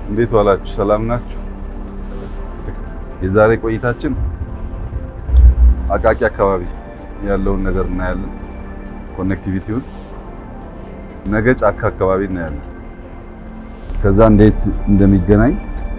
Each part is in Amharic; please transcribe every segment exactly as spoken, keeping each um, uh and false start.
እንዴት ዋላችሁ? ሰላም ናችሁ? የዛሬ ቆይታችን አቃቂ አካባቢ ያለውን ነገር እናያለን። ኮኔክቲቪቲውን ነገ ጫካ አካባቢ እናያለን። ከዛ እንዴት እንደሚገናኝ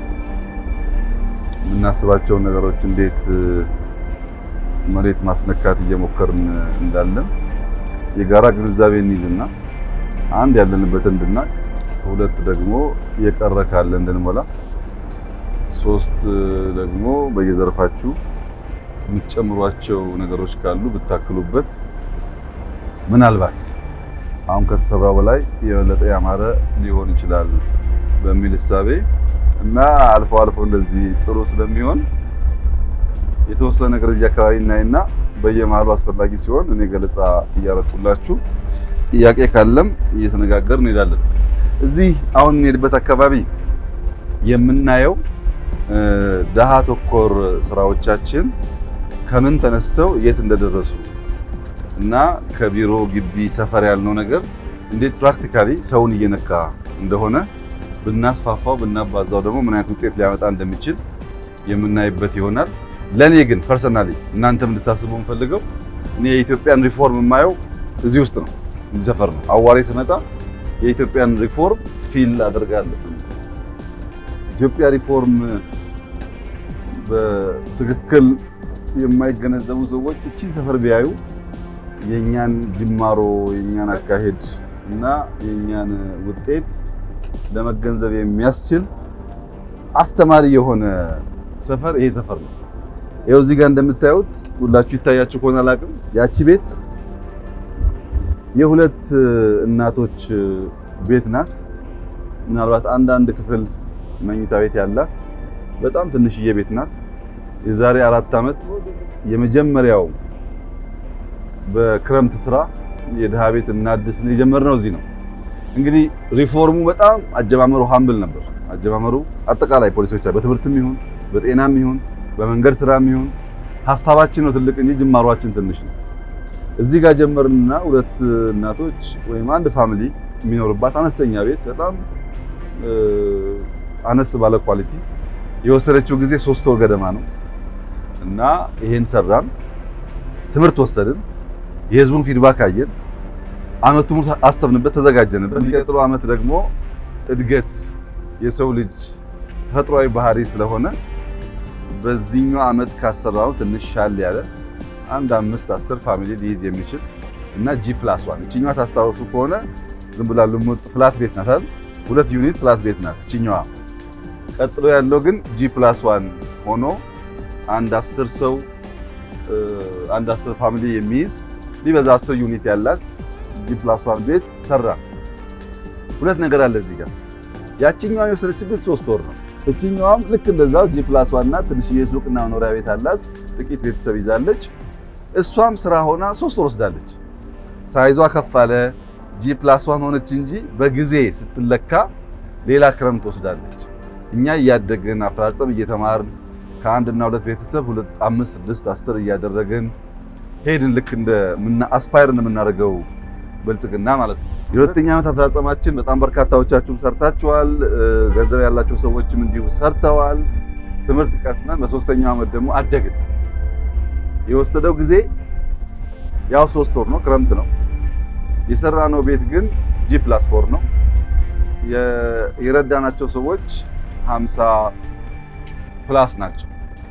የምናስባቸው ነገሮች እንዴት መሬት ማስነካት እየሞከርን እንዳለን የጋራ ግንዛቤ እንይዝና አንድ ያለንበት እንድናቅ፣ ሁለት ደግሞ የቀረ ካለ እንድንሞላ፣ ሶስት ደግሞ በየዘርፋችሁ የምትጨምሯቸው ነገሮች ካሉ ብታክሉበት ምናልባት አሁን ከተሰራው በላይ የበለጠ ያማረ ሊሆን ይችላል በሚል እሳቤ እና አልፎ አልፎ እንደዚህ ጥሩ ስለሚሆን የተወሰነ ነገር እዚህ አካባቢ እናይና በየማሉ አስፈላጊ ሲሆን እኔ ገለጻ እያረኩላችሁ ጥያቄ ካለም እየተነጋገርን እንሄዳለን። እዚህ አሁን እንሄድበት አካባቢ የምናየው ደሃ ተኮር ስራዎቻችን ከምን ተነስተው የት እንደደረሱ እና ከቢሮ ግቢ ሰፈር ያልነው ነገር እንዴት ፕራክቲካሊ ሰውን እየነካ እንደሆነ ብናስፋፋው ብናባዛው ደግሞ ምን አይነት ውጤት ሊያመጣ እንደሚችል የምናይበት ይሆናል። ለኔ ግን ፐርሰናሊ እናንተም እንድታስቡ እንፈልገው እኔ የኢትዮጵያን ሪፎርም የማየው እዚህ ውስጥ ነው፣ እዚህ ሰፈር ነው። አዋሬ ስመጣ የኢትዮጵያን ሪፎርም ፊል አደርጋለሁ። ኢትዮጵያ ሪፎርም በትክክል የማይገነዘቡ ሰዎች እቺን ሰፈር ቢያዩ የኛን ጅማሮ የኛን አካሄድ እና የኛን ውጤት ለመገንዘብ የሚያስችል አስተማሪ የሆነ ሰፈር ይሄ ሰፈር ነው። ይኸው እዚህ ጋር እንደምታዩት ሁላችሁ ይታያችሁ ከሆነ አላውቅም፣ ያቺ ቤት የሁለት እናቶች ቤት ናት። ምናልባት አንድ አንድ ክፍል መኝታ ቤት ያላት በጣም ትንሽዬ ቤት ናት። የዛሬ አራት ዓመት የመጀመሪያው በክረምት ስራ የድሃ ቤት እናድስ የጀመርነው እዚህ ነው። እንግዲህ ሪፎርሙ በጣም አጀማመሩ ሃምብል ነበር። አጀማመሩ አጠቃላይ ፖሊሲዎች በትምህርትም ይሁን በጤናም ይሁን በመንገድ ስራም ይሁን ሐሳባችን ነው ትልቅ እንጂ ጅማሯችን ትንሽ ነው። እዚህ ጋር ጀመርንና ሁለት እናቶች ወይም አንድ ፋሚሊ የሚኖርባት አነስተኛ ቤት በጣም አነስ ባለ ኳሊቲ የወሰደችው ጊዜ ሶስት ወር ገደማ ነው እና ይሄን ሰራን። ትምህርት ወሰድን፣ የህዝቡን ፊድባክ አየን፣ አመቱ ሙሉ አሰብንበት፣ ተዘጋጀንበት። የሚቀጥለው አመት ደግሞ እድገት የሰው ልጅ ተፈጥሯዊ ባህሪ ስለሆነ በዚህኛው አመት ካሰራው ትንሽ ሻል ያለ አንድ አምስት አስር ፋሚሊ ሊይዝ የሚችል እና ጂ ፕላስ ዋን እቺኛዋ ታስታውሱ ከሆነ ዝም ብላ ልሙጥ ፍላት ቤት ናት አይደል? ሁለት ዩኒት ፍላት ቤት ናት እቺኛዋ። ቀጥሎ ያለው ግን ጂ ፕላስ ዋን ሆኖ አንድ አስር ሰው አንድ አስር ፋሚሊ የሚይዝ ሊበዛ አስር ዩኒት ያላት ጂ ፕላስ ዋን ቤት ሰራ። ሁለት ነገር አለ እዚህ ጋር። ያቺኛዋ የወሰደችበት ሶስት ወር ነው። እቺኛዋም ልክ እንደዛው ጂ ፕላስ ዋን እና ትንሽዬ ሱቅና መኖሪያ ቤት አላት። ጥቂት ቤተሰብ ይዛለች። እሷም ስራ ሆና ሶስት ወር ወስዳለች። ሳይዟ ከፍ አለ ጂ ፕላስ ዋን ሆነች እንጂ በጊዜ ስትለካ ሌላ ክረምት ወስዳለች። እኛ እያደግን አፈጻጸም እየተማርን ከአንድ እና ሁለት ቤተሰብ ሁለት አምስት ስድስት አስር እያደረግን ሄድን። ልክ እንደ ምና አስፓየር እንደምናደርገው ብልጽግና ማለት ነው። የሁለተኛ ዓመት አፈጻጸማችን በጣም በርካታዎቻችሁም ሰርታችኋል። ገንዘብ ያላቸው ሰዎችም እንዲሁ ሰርተዋል። ትምህርት ቀስመን በሶስተኛው ዓመት ደግሞ አደግን። የወሰደው ጊዜ ያው ሶስት ወር ነው፣ ክረምት ነው። የሰራነው ቤት ግን ጂ ፕላስ ፎር ነው። የረዳናቸው ሰዎች ሃምሳ ፕላስ ናቸው።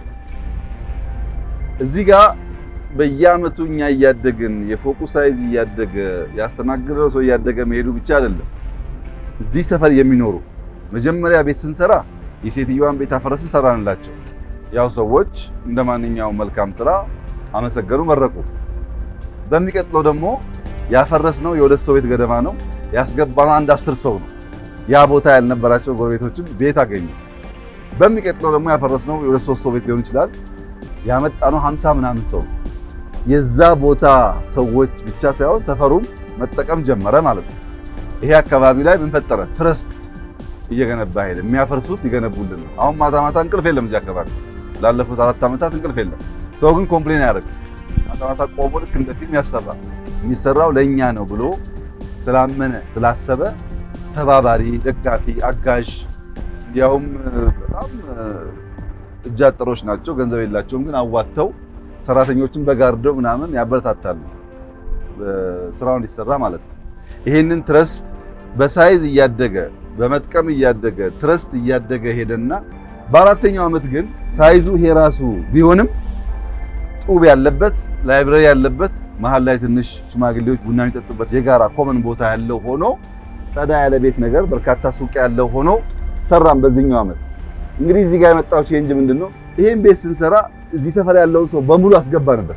እዚህ ጋር በየአመቱ እኛ እያደግን የፎቁ ሳይዝ እያደገ ያስተናግደው ሰው እያደገ መሄዱ ብቻ አይደለም። እዚህ ሰፈር የሚኖሩ መጀመሪያ ቤት ስንሰራ የሴትዮዋን ቤት አፈረስን ሰራንላቸው። ያው ሰዎች እንደማንኛውም መልካም ስራ አመሰገኑ፣ መረቁ። በሚቀጥለው ደግሞ ያፈረስነው የሁለት ሰው ቤት ገደማ ነው። ያስገባነው አንድ አስር ሰው ነው። ያ ቦታ ያልነበራቸው ጎረቤቶችም ቤት አገኙ። በሚቀጥለው ደግሞ ያፈረስነው የሁለት ሶስት ሰው ቤት ሊሆን ይችላል። ያመጣነው ሃምሳ ምናምን ሰው። የዛ ቦታ ሰዎች ብቻ ሳይሆን ሰፈሩም መጠቀም ጀመረ ማለት ነው። ይሄ አካባቢ ላይ ምን ፈጠረ? ትረስት እየገነባ ሄደ። የሚያፈርሱት ይገነቡልን ነው። አሁን ማታ ማታ እንቅልፍ የለም እዚህ አካባቢ። ላለፉት አራት ዓመታት እንቅልፍ የለም። ሰው ግን ኮምፕሌን ያደርጋል። ማታ ማታ ቆሞ ልክ እንደ ፊልም ያሰራል። የሚሰራው ለኛ ነው ብሎ ስላመነ ስላሰበ ተባባሪ፣ ደጋፊ፣ አጋዥ ያውም በጣም እጃጠሮች ናቸው ገንዘብ የላቸውም ግን አዋተው ሰራተኞችን በጋርደው ምናምን ያበረታታሉ ስራውን እንዲሰራ ማለት ነው ይሄንን ትረስት በሳይዝ እያደገ በመጥቀም እያደገ ትረስት እያደገ ሄደና በአራተኛው አመት ግን ሳይዙ ይሄ ራሱ ቢሆንም ጡብ ያለበት ላይብረሪ ያለበት መሃል ላይ ትንሽ ሽማግሌዎች ቡና የሚጠጡበት የጋራ ኮመን ቦታ ያለው ሆኖ ጸዳ ያለ ቤት ነገር በርካታ ሱቅ ያለው ሆኖ ሰራን በዚህኛው አመት እንግዲህ እዚህ ጋር የመጣው ቼንጅ ምንድነው ይሄን ቤት ስንሰራ እዚህ ሰፈር ያለው ሰው በሙሉ አስገባንበት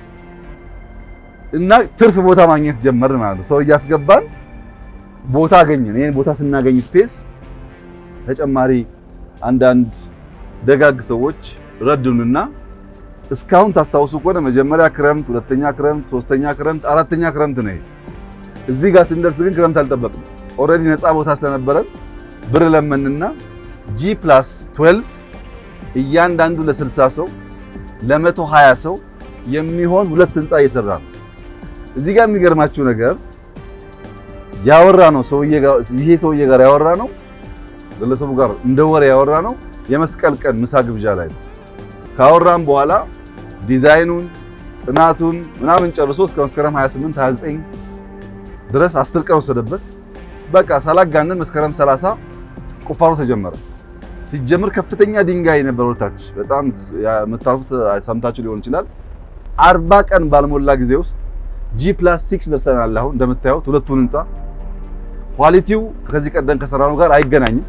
እና ትርፍ ቦታ ማግኘት ጀመርን ማለት ነው ሰው እያስገባን ቦታ አገኘን ይሄን ቦታ ስናገኝ ስፔስ ተጨማሪ አንዳንድ ደጋግ ሰዎች ረዱንና እስካሁን ታስታውሱ ከሆነ መጀመሪያ ክረምት ሁለተኛ ክረምት ሶስተኛ ክረምት አራተኛ ክረምት ነው እዚህ ጋር ስንደርስ ግን ክረምት አልጠበቅንም ኦሬዲ ነፃ ቦታ ስለነበረን ብር ለመንና G plus twelve እያንዳንዱ ለ60 ሰው ለ120 ሰው የሚሆን ሁለት ህንጻ እየሰራ ነው እዚህ ጋር የሚገርማችሁ ነገር ያወራ ነው ሰውዬ ጋር ይሄ ሰውዬ ጋር ያወራ ነው ለለሰቡ ጋር እንደወረ ያወራ ነው የመስቀል ቀን ምሳ ግብዣ ላይ ካወራን በኋላ ዲዛይኑን ጥናቱን ምናምን ጨርሶ እስከ መስከረም ሃያ ስምንት ሃያ ዘጠኝ ድረስ አስር ቀን ወሰደበት በቃ ሳላጋነን መስከረም ሰላሳ ቁፋሮ ተጀመረ ሲጀምር ከፍተኛ ድንጋይ ነበር ወታች በጣም የምታርፉት ሰምታችሁ ሊሆን ይችላል አርባ ቀን ባልሞላ ጊዜ ውስጥ G plus six ደርሰናል አሁን እንደምታዩት ሁለቱን ህንጻ ኳሊቲው ከዚህ ቀደም ከሰራነው ጋር አይገናኝም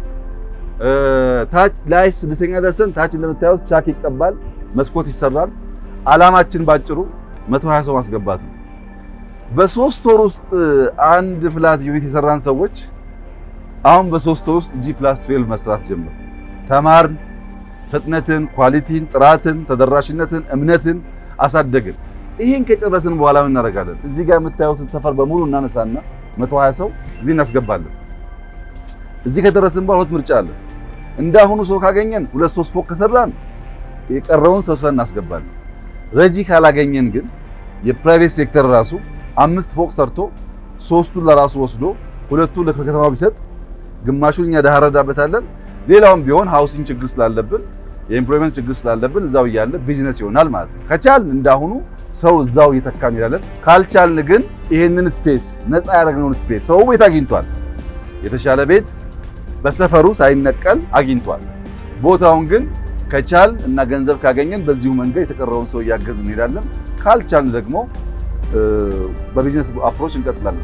ታች ላይ ስድስተኛ ደርሰን ታች እንደምታዩት ቻክ ይቀባል መስኮት ይሰራል አላማችን ባጭሩ መቶ ሃያ ሰው ማስገባት ነው በሶስት ወር ውስጥ አንድ ፍላት ዩኒት የሰራን ሰዎች አሁን በሶስት ወር ውስጥ G plus twelve መስራት ጀመር ተማርን ፍጥነትን ኳሊቲን ጥራትን ተደራሽነትን እምነትን አሳደግን ይሄን ከጨረስን በኋላ ምን እናደርጋለን እዚህ ጋር የምታዩትን ሰፈር በሙሉ እናነሳና መቶ ሃያ ሰው እዚህ እናስገባለን እዚህ ከደረስን በኋላ ሁለት ምርጫ አለ እንዳሁኑ ሰው ካገኘን ሁለት ሶስት ፎቅ ከሰራን የቀረውን ሰብስበን እናስገባለን ረጂ ካላገኘን ግን የፕራይቬት ሴክተር ራሱ አምስት ፎቅ ሰርቶ ሶስቱን ለራሱ ወስዶ ሁለቱን ለከተማው ቢሰጥ ግማሹን እኛ ዳህረዳበታለን ሌላውም ቢሆን ሃውሲንግ ችግር ስላለብን የኤምፕሎይመንት ችግር ስላለብን እዛው ያለ ቢዝነስ ይሆናል ማለት ነው ከቻልን እንዳሁኑ ሰው እዛው እየተካን ይላል ካልቻልን ግን ይሄንን ስፔስ ነፃ ያደረግነውን ስፔስ ሰው ቤት አግኝቷል የተሻለ ቤት በሰፈሩ ሳይነቀል አግኝቷል ቦታውን ግን ከቻል እና ገንዘብ ካገኘን በዚሁ መንገድ የተቀረውን ሰው ያገዝን እንሄዳለን ካልቻልን ደግሞ በቢዝነስ አፕሮች እንቀጥላለን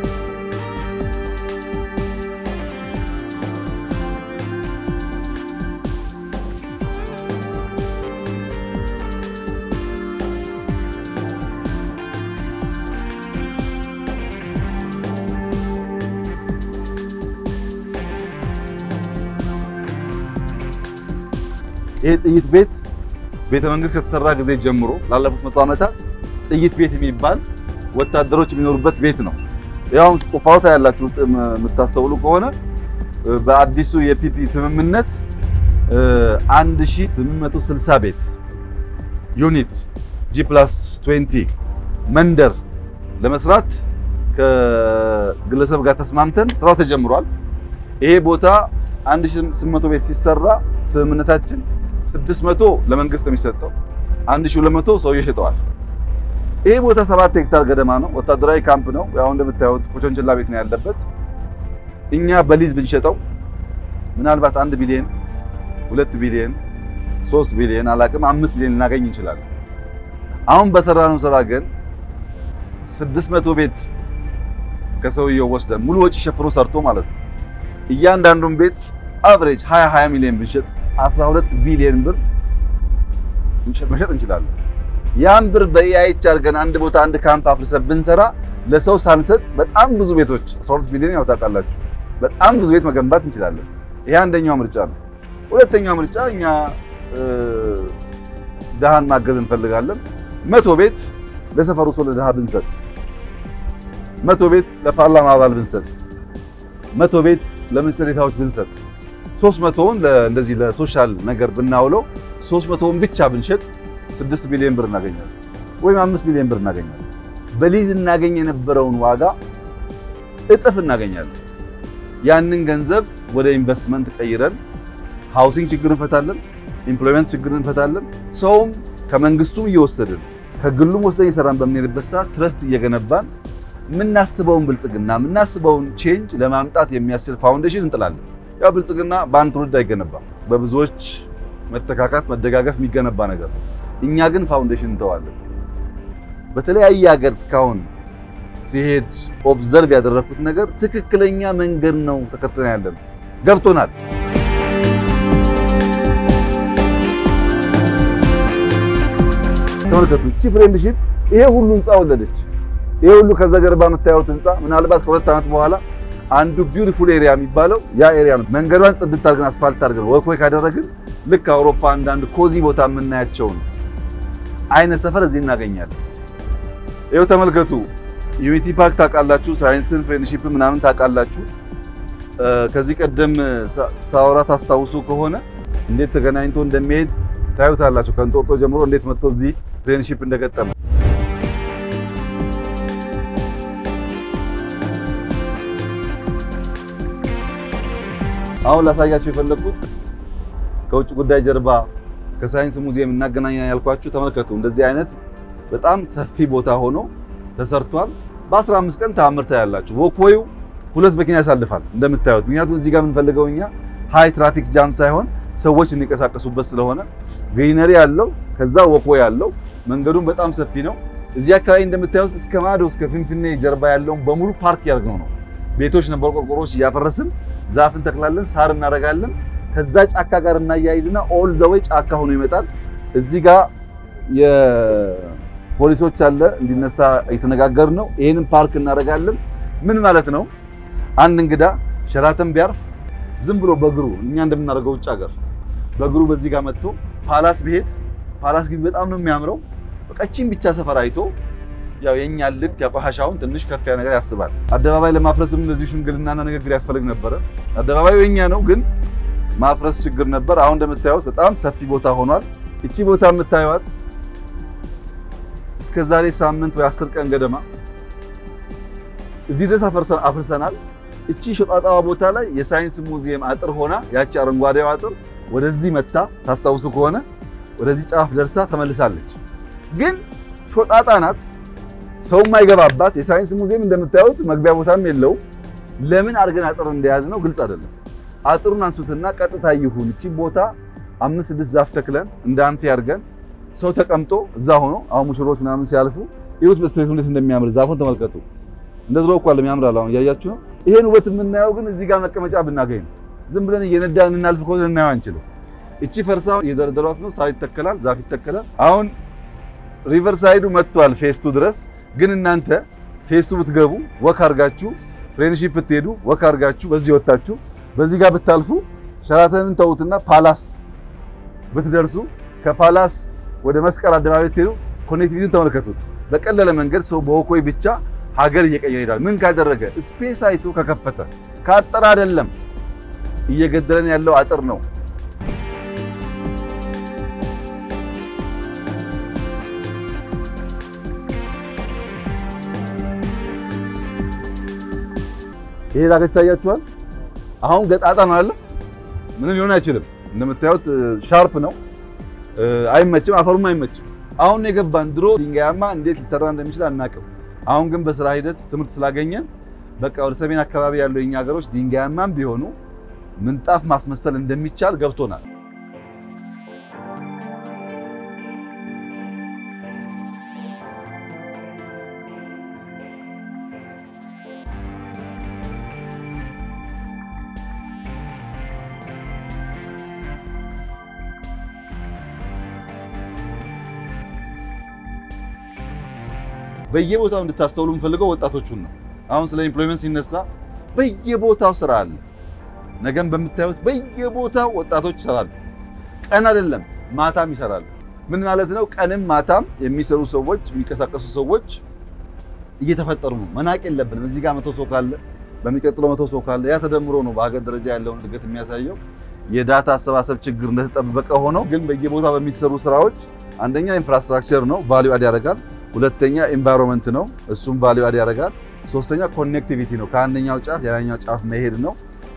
ይሄ ጥይት ቤት ቤተ መንግስት ከተሰራ ጊዜ ጀምሮ ላለፉት መቶ ዓመታት ጥይት ቤት የሚባል ወታደሮች የሚኖሩበት ቤት ነው ያው ቁፋውታ ያላችሁ ውስጥ የምታስተውሉ ከሆነ በአዲሱ የፒፒ ስምምነት አንድ ሺህ ስምንት መቶ ስልሳ ቤት ዩኒት G plus twenty መንደር ለመስራት ከግለሰብ ጋር ተስማምተን ስራው ተጀምሯል ይሄ ቦታ አንድ ሺህ ስምንት መቶ ቤት ሲሰራ ስምምነታችን ስድስት መቶ ለመንግስት የሚሰጠው አንድ ሺህ ሁለት መቶ ሰው ይሸጠዋል ይሄ ቦታ ሰባት ሄክታር ገደማ ነው ወታደራዊ ካምፕ ነው ያው እንደምታዩት ኮቾንችላ ቤት ነው ያለበት እኛ በሊዝ ብንሸጠው ምናልባት አንድ ቢሊዮን ሁለት ቢሊዮን ሶስት ቢሊዮን አላቅም አምስት ቢሊዮን ልናገኝ እንችላለን አሁን በሰራነው ስራ ግን ስድስት መቶ ቤት ከሰውየው ወስደን ሙሉ ወጪ ሸፍኖ ሰርቶ ማለት ነው እያንዳንዱን ቤት አቨሬጅ ሃያ ሃያ ሚሊዮን ብንሸጥ አስራ ሁለት ቢሊዮን ብር መሸጥ እንችላለን ያን ብር በኢአይኤች አድርገን አንድ ቦታ አንድ ካምፕ አፍርሰን ብንሰራ ለሰው ሳንሰጥ በጣም ብዙ ቤቶች አስራ ሁለት ቢሊዮን ያወጣጣላችሁ በጣም ብዙ ቤት መገንባት እንችላለን ይሄ አንደኛው ምርጫ ነው ሁለተኛው ምርጫ እኛ ደሃን ማገዝ እንፈልጋለን መቶ ቤት ለሰፈሩ ሰው ለደሃ ብንሰጥ መቶ ቤት ለፓርላማ አባል ብንሰጥ መቶ ቤት ለሚኒስትሪታዎች ብንሰጥ ሶስት መቶውን ለእንደዚህ ለሶሻል ነገር ብናውለው ሶስት መቶውን ብቻ ብንሸጥ ስድስት ቢሊዮን ብር እናገኛለን ወይም አምስት ቢሊዮን ብር እናገኛለን በሊዝ እናገኝ የነበረውን ዋጋ እጥፍ እናገኛለን ያንን ገንዘብ ወደ ኢንቨስትመንት ቀይረን ሃውሲንግ ችግር እንፈታለን፣ ኢምፕሎይመንት ችግር እንፈታለን። ሰውም ከመንግስቱም እየወሰድን ከግሉም ወስደን እየሰራን በምንሄድበት ሰዓት ትረስት እየገነባን ምናስበውን ብልጽግና ምናስበውን ቼንጅ ለማምጣት የሚያስችል ፋውንዴሽን እንጥላለን። ያ ብልጽግና በአንድ ትውልድ አይገነባም። በብዙዎች መተካካት መደጋገፍ የሚገነባ ነገር ነው። እኛ ግን ፋውንዴሽን እንተዋለን። በተለያየ ሀገር እስካሁን ሲሄድ ኦብዘርቭ ያደረኩት ነገር ትክክለኛ መንገድ ነው ተከትለን ያለን ገብቶናል። ተመልከቱ፣ እቺ ፍሬንድሺፕ ይሄ ሁሉ ህንጻ ወለደች። ይሄ ሁሉ ከዛ ጀርባ የምታዩት ህንጻ ምናልባት ከሁለት ዓመት በኋላ አንዱ ቢዩቲፉል ኤሪያ የሚባለው ያ ኤሪያ ነው። መንገዷን ጽድት አድርገን አስፋልት አድርገን ወክወይ ካደረግን ልክ አውሮፓ አንዳንድ ኮዚ ቦታ የምናያቸውን አይነት ሰፈር እዚህ እናገኛለን። ይሄው ተመልከቱ፣ ዩኒቲ ፓርክ ታውቃላችሁ፣ ሳይንስን ፍሬንድሺፕ ምናምን ታውቃላችሁ። ከዚህ ቀደም ሳውራ ታስታውሱ ከሆነ እንዴት ተገናኝቶ እንደሚሄድ ታዩታላችሁ። ከእንጦጦ ጀምሮ እንዴት መጥቶ እዚህ ፍሬንድሺፕ እንደገጠመ አሁን ላሳያችሁ የፈለኩት ከውጭ ጉዳይ ጀርባ ከሳይንስ ሙዚየም እናገናኛለን ያልኳችሁ ተመልከቱ። እንደዚህ አይነት በጣም ሰፊ ቦታ ሆኖ ተሰርቷል። በአስራ አምስት ቀን ተአምር ታያላችሁ። ወክወዩ ሁለት መኪና ያሳልፋል እንደምታዩት። ምክንያቱም እዚህ ጋር የምንፈልገው እኛ ሃይ ትራፊክ ጃም ሳይሆን ሰዎች እንዲንቀሳቀሱበት ስለሆነ ግሪነሪ ያለው ከዛ ወክወይ ያለው መንገዱን በጣም ሰፊ ነው። እዚህ አካባቢ እንደምታዩት እስከ ማዶ እስከ ፍንፍኔ ጀርባ ያለውን በሙሉ ፓርክ ያርገው ነው። ቤቶች ነበር ቆርቆሮች እያፈረስን ዛፍ እንተክላለን፣ ሳር እናረጋለን። ከዛ ጫካ ጋር እናያይዝና ኦል ዘ ዌይ ጫካ ሆኖ ይመጣል። እዚህ ጋር የፖሊሶች አለ እንዲነሳ እየተነጋገርን ነው። ይሄንን ፓርክ እናረጋለን። ምን ማለት ነው? አንድ እንግዳ ሸራተን ቢያርፍ ዝም ብሎ በእግሩ እኛ እንደምናደርገው ውጭ ሀገር በእግሩ በዚህ ጋር መጥቶ ፓላስ ቢሄድ ፓላስ ግቢ በጣም ነው የሚያምረው። በቀቺን ብቻ ሰፈር አይቶ ያው የኛ ልክ ያቋሃሻውን ትንሽ ከፍ ያ ነገር ያስባል። አደባባይ ለማፍረስም እንደዚህ ሽምግልናና ንግግር ያስፈልግ ነበር። አደባባዩ የኛ ነው ግን ማፍረስ ችግር ነበር። አሁን እንደምታዩት በጣም ሰፊ ቦታ ሆኗል። እቺ ቦታ የምታዩት እስከ ዛሬ ሳምንት ወይ አስር ቀን ገደማ እዚህ ድረስ አፍርሰናል። እቺ ሾጣጣዋ ቦታ ላይ የሳይንስ ሙዚየም አጥር ሆና ያቺ አረንጓዴው አጥር ወደዚህ መጣ ታስታውሱ ከሆነ ወደዚህ ጫፍ ደርሳ ተመልሳለች። ግን ሾጣጣ ናት፣ ሰው ማይገባባት። የሳይንስ ሙዚየም እንደምታዩት መግቢያ ቦታም የለው። ለምን አርገን አጥር እንደያዝ ነው ግልጽ አይደለም። አጥሩን አንሱትና ቀጥታ ይሁን እቺ ቦታ አምስት ስድስት ዛፍ ተክለን እንዳንተ ያርገን ሰው ተቀምጦ እዛ ሆኖ አሁን ሙሽሮች ምናምን ሲያልፉ ይሁት በስትሬቱ እንዴት እንደሚያምር ዛፉን ተመልከቱ። እንደዝሮ እኮ አለም ያምራል። አሁን ያያችሁ ነው። ይሄን ውበት የምናየው ግን እዚህ ጋር መቀመጫ ብናገኝ ዝም ብለን እየነዳን እናልፍ ከሆነ እናየው አንችልም። እቺ ፈርሳው እየደረደሯት ነው። ሳር ይተከላል፣ ዛፍ ይተከላል። አሁን ሪቨር ሳይዱ መጥቷል ፌስቱ ድረስ። ግን እናንተ ፌስቱ ብትገቡ ወክ አርጋችሁ ፍሬንድሺፕ ብትሄዱ ወክ አርጋችሁ በዚህ ወጣችሁ በዚህ ጋር ብታልፉ ሸራተንን ተውትና ፓላስ ብትደርሱ ከፓላስ ወደ መስቀል አደባባይ ብትሄዱ ኮኔክቲቪቲውን ተመልከቱት። በቀለለ መንገድ ሰው በወክወይ ብቻ ሀገር እየቀየረ ይላል። ምን ካደረገ? ስፔስ አይቶ ከከፈተ ካጠራ አይደለም። እየገደለን ያለው አጥር ነው። ይሄ ዳገት ታያችኋል። አሁን ገጣጣ ነው አለ ምንም ሊሆን አይችልም። እንደምታዩት ሻርፕ ነው፣ አይመችም፣ አፈሩም አይመችም። አሁን የገባን ድሮ ድንጋያማ እንዴት ሊሰራ እንደሚችል አናውቅም። አሁን ግን በስራ ሂደት ትምህርት ስላገኘን በቃ ወደ ሰሜን አካባቢ ያለው የኛ ሀገሮች ድንጋያማም ቢሆኑ ምንጣፍ ማስመሰል እንደሚቻል ገብቶናል። በየቦታው እንድታስተውሉ የምፈልገው ወጣቶቹን ነው። አሁን ስለ ኢምፕሎይመንት ሲነሳ በየቦታው ስራ አለ። ነገም በምታዩት በየቦታው ወጣቶች ይሰራሉ። ቀን አይደለም ማታም ይሰራሉ። ምን ማለት ነው? ቀንም ማታም የሚሰሩ ሰዎች የሚንቀሳቀሱ ሰዎች እየተፈጠሩ ነው። መናቅ የለብንም። እዚህ ጋር መቶ ሰው ካለ በሚቀጥለው መቶ ሰው ካለ ያ ተደምሮ ነው በሀገር ደረጃ ያለውን እድገት የሚያሳየው። የዳታ አሰባሰብ ችግር እንደተጠበቀ ሆኖ ግን በየቦታው በሚሰሩ ስራዎች አንደኛ ኢንፍራስትራክቸር ነው ቫልዩ አድ ያደርጋል። ሁለተኛ ኤንቫይሮንመንት ነው፣ እሱም ቫልዩ አድ ያደርጋል። ሶስተኛ ኮኔክቲቪቲ ነው፣ ከአንደኛው ጫፍ ሌላኛው ጫፍ መሄድ ነው።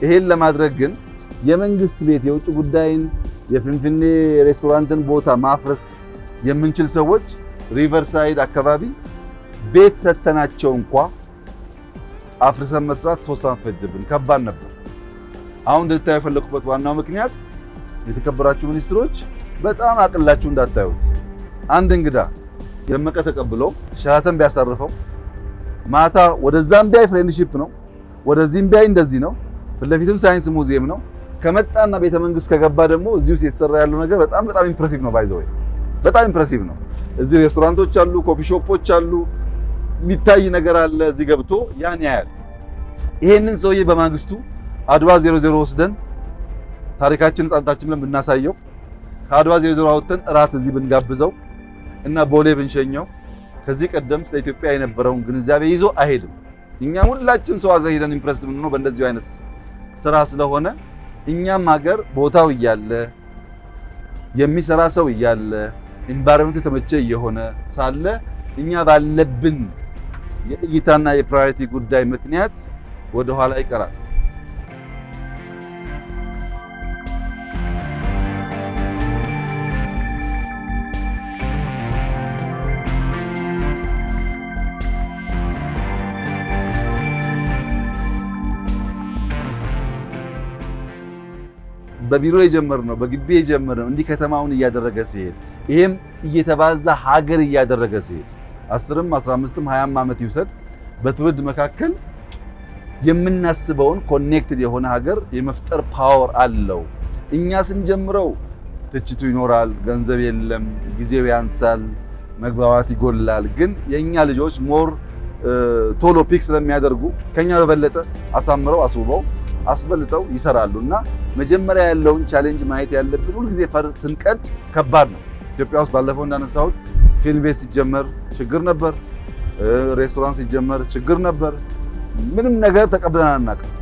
ይሄን ለማድረግ ግን የመንግስት ቤት የውጭ ጉዳይን የፍንፍኔ ሬስቶራንትን ቦታ ማፍረስ የምንችል ሰዎች ሪቨርሳይድ አካባቢ ቤት ሰተናቸው እንኳን አፍርሰን መስራት ሶስት አመት ፈጀብን። ከባድ ነበር። አሁን እንድታዩ የፈለኩበት ዋናው ምክንያት የተከበራችሁ ሚኒስትሮች በጣም አቅላችሁ እንዳታዩት። አንድ እንግዳ የመቀ ተቀብሎ ሸራተን ቢያሳርፈው ማታ ወደዛም ቢያይ ፍሬንድሺፕ ነው፣ ወደዚህም ቢያይ እንደዚህ ነው፣ ፍለፊትም ሳይንስ ሙዚየም ነው። ከመጣና ቤተ መንግስት ከገባ ደግሞ እዚህ ውስጥ የተሰራ ያለው ነገር በጣም በጣም ኢምፕሬሲቭ ነው። ባይዘው በጣም ኢምፕሬሲቭ ነው። እዚህ ሬስቶራንቶች አሉ፣ ኮፊ ሾፖች አሉ፣ የሚታይ ነገር አለ። እዚህ ገብቶ ያን ያያል። ይሄንን ሰውዬ በማግስቱ አድዋ ዜሮ ዜሮ ወስደን ታሪካችንን ጻንታችን ብለን ብናሳየው ከአድዋ ዜሮ ዜሮ አውጥተን እራት እዚህ ብንጋብዘው እና ቦሌ ብንሸኘው ከዚህ ቀደም ስለ ኢትዮጵያ የነበረውን ግንዛቤ ይዞ አይሄድም። እኛ ሁላችን ሰው ሀገር ሄደን ኢምፕሬስድ ምን ነው በእንደዚህ አይነት ስራ ስለሆነ እኛም ሀገር ቦታው እያለ የሚሰራ ሰው እያለ ኢንቫይሮመንት የተመቸ የሆነ ሳለ እኛ ባለብን የእይታና የፕራዮሪቲ ጉዳይ ምክንያት ወደ ኋላ ይቀራል። በቢሮ የጀመርነው በግቢ የጀመርነው እንዲህ ከተማውን እያደረገ ሲሄድ ይሄም እየተባዛ ሀገር እያደረገ ሲሄድ አስርም አስራ አምስትም ሃያም ዓመት ይውሰድ በትውልድ መካከል የምናስበውን ኮኔክትድ የሆነ ሀገር የመፍጠር ፓወር አለው። እኛ ስንጀምረው ትችቱ ይኖራል፣ ገንዘብ የለም፣ ጊዜው ያንሳል፣ መግባባት ይጎላል። ግን የኛ ልጆች ሞር ቶሎ ፒክ ስለሚያደርጉ ከኛ በበለጠ አሳምረው አስውበው አስበልጠው ይሰራሉና መጀመሪያ ያለውን ቻሌንጅ ማየት ያለብን ሁሉ ጊዜ ፈር ስንቀድ ከባድ ነው። ኢትዮጵያ ውስጥ ባለፈው እንዳነሳሁት ፊልም ቤት ሲጀመር ችግር ነበር፣ ሬስቶራንት ሲጀመር ችግር ነበር። ምንም ነገር ተቀብለን አናውቅም።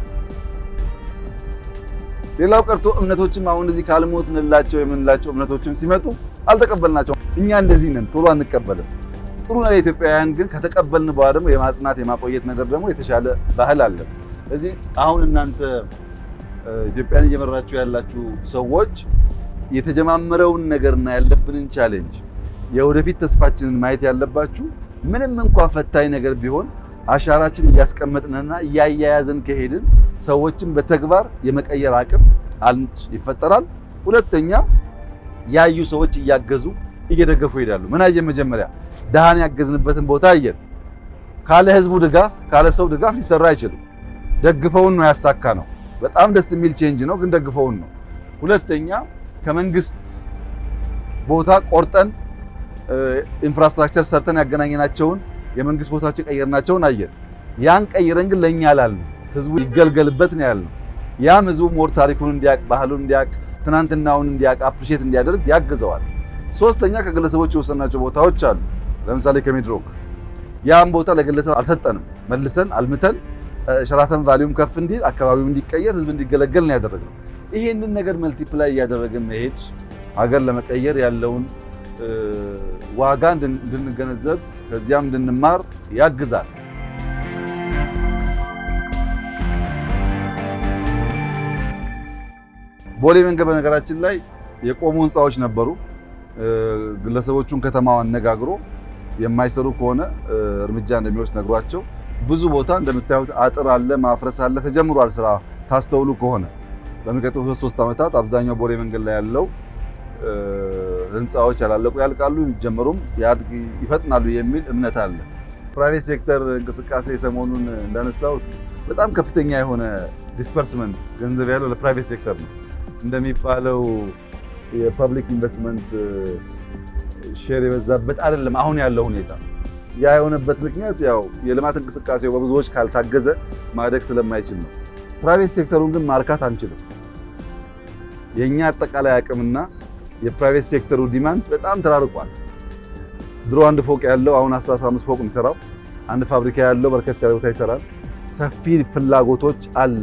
ሌላው ቀርቶ እምነቶችም አሁን እዚህ ካልሞትንላቸው የምንላቸው እምነቶችም ሲመጡ አልተቀበልናቸው። እኛ እንደዚህ ነን፣ ቶሎ አንቀበልም። ጥሩ ነው። ኢትዮጵያውያን ግን ከተቀበልን በኋላ ደግሞ የማጽናት የማቆየት ነገር ደግሞ የተሻለ ባህል አለ። እዚህ አሁን እናንተ ኢትዮጵያን እየመራችሁ ያላችሁ ሰዎች የተጀማመረውን ነገርና ያለብንን ቻሌንጅ የወደፊት ተስፋችንን ማየት ያለባችሁ ምንም እንኳን ፈታኝ ነገር ቢሆን አሻራችን እያስቀመጥንና እያያያዝን ከሄድን ሰዎችን በተግባር የመቀየር አቅም አንድ ይፈጠራል። ሁለተኛ ያዩ ሰዎች እያገዙ እየደገፉ ይሄዳሉ። ምን አየን? መጀመሪያ ደሃን ያገዝንበትን ቦታ አየን። ካለ ህዝቡ ድጋፍ ካለ ሰው ድጋፍ ሊሰራ አይችልም። ደግፈውን ነው ያሳካ ነው። በጣም ደስ የሚል ቼንጅ ነው፣ ግን ደግፈውን ነው። ሁለተኛ ከመንግስት ቦታ ቆርጠን ኢንፍራስትራክቸር ሰርተን ያገናኘናቸውን የመንግስት ቦታዎች ቀየርናቸውን አየን። ያን ቀይረን ግን ለኛ ያላልን ህዝቡ ይገልገልበት ነው ያልነው። ያም ህዝቡ ሞር ታሪኩን እንዲያቅ ባህሉን እንዲያቅ ትናንትናውን እንዲያቅ አፕሪሺየት እንዲያደርግ ያግዘዋል። ሶስተኛ ከግለሰቦች የወሰናቸው ቦታዎች አሉ። ለምሳሌ ከሚድሮክ ያን ቦታ ለግለሰብ አልሰጠንም፣ መልሰን አልምተን ሸራተን ቫልዩም ከፍ እንዲል አካባቢው እንዲቀየር ህዝብ እንዲገለገል ነው ያደረግነው። ይሄንን ነገር መልቲፕላይ ያደረገን መሄድ ሀገር ለመቀየር ያለውን ዋጋ እንድንገነዘብ ከዚያም እንድንማር ያግዛል። ቦሌ መንገድ በነገራችን ላይ የቆሙ ህንጻዎች ነበሩ። ግለሰቦቹን ከተማው አነጋግሮ የማይሰሩ ከሆነ እርምጃ እንደሚወስድ ነግሯቸው ብዙ ቦታ እንደምታዩት አጥር አለ፣ ማፍረስ አለ፣ ተጀምሯል ስራ። ታስተውሉ ከሆነ በሚቀጥሉት ሶስት ዓመታት አብዛኛው ቦሌ መንገድ ላይ ያለው ህንጻዎች ያላለቁ ያልቃሉ፣ ይጀመሩም ያድግ ይፈጥናሉ የሚል እምነት አለ። ፕራይቬት ሴክተር እንቅስቃሴ ሰሞኑን እንዳነሳሁት በጣም ከፍተኛ የሆነ ዲስፐርስመንት ገንዘብ ያለው ለፕራይቬት ሴክተር ነው። እንደሚባለው የፐብሊክ ኢንቨስትመንት ሼር የበዛበት አይደለም አሁን ያለው ሁኔታ። ያ የሆነበት ምክንያት ያው የልማት እንቅስቃሴው በብዙዎች ካልታገዘ ማደግ ስለማይችል ነው። ፕራይቬት ሴክተሩን ግን ማርካት አንችልም። የኛ አጠቃላይ አቅምና የፕራይቬት ሴክተሩ ዲማንድ በጣም ተራርቋል። ድሮ አንድ ፎቅ ያለው አሁን አስራ አምስት ፎቅ የሚሰራው፣ አንድ ፋብሪካ ያለው በርከት ያለ ቦታ ይሰራል። ሰፊ ፍላጎቶች አለ።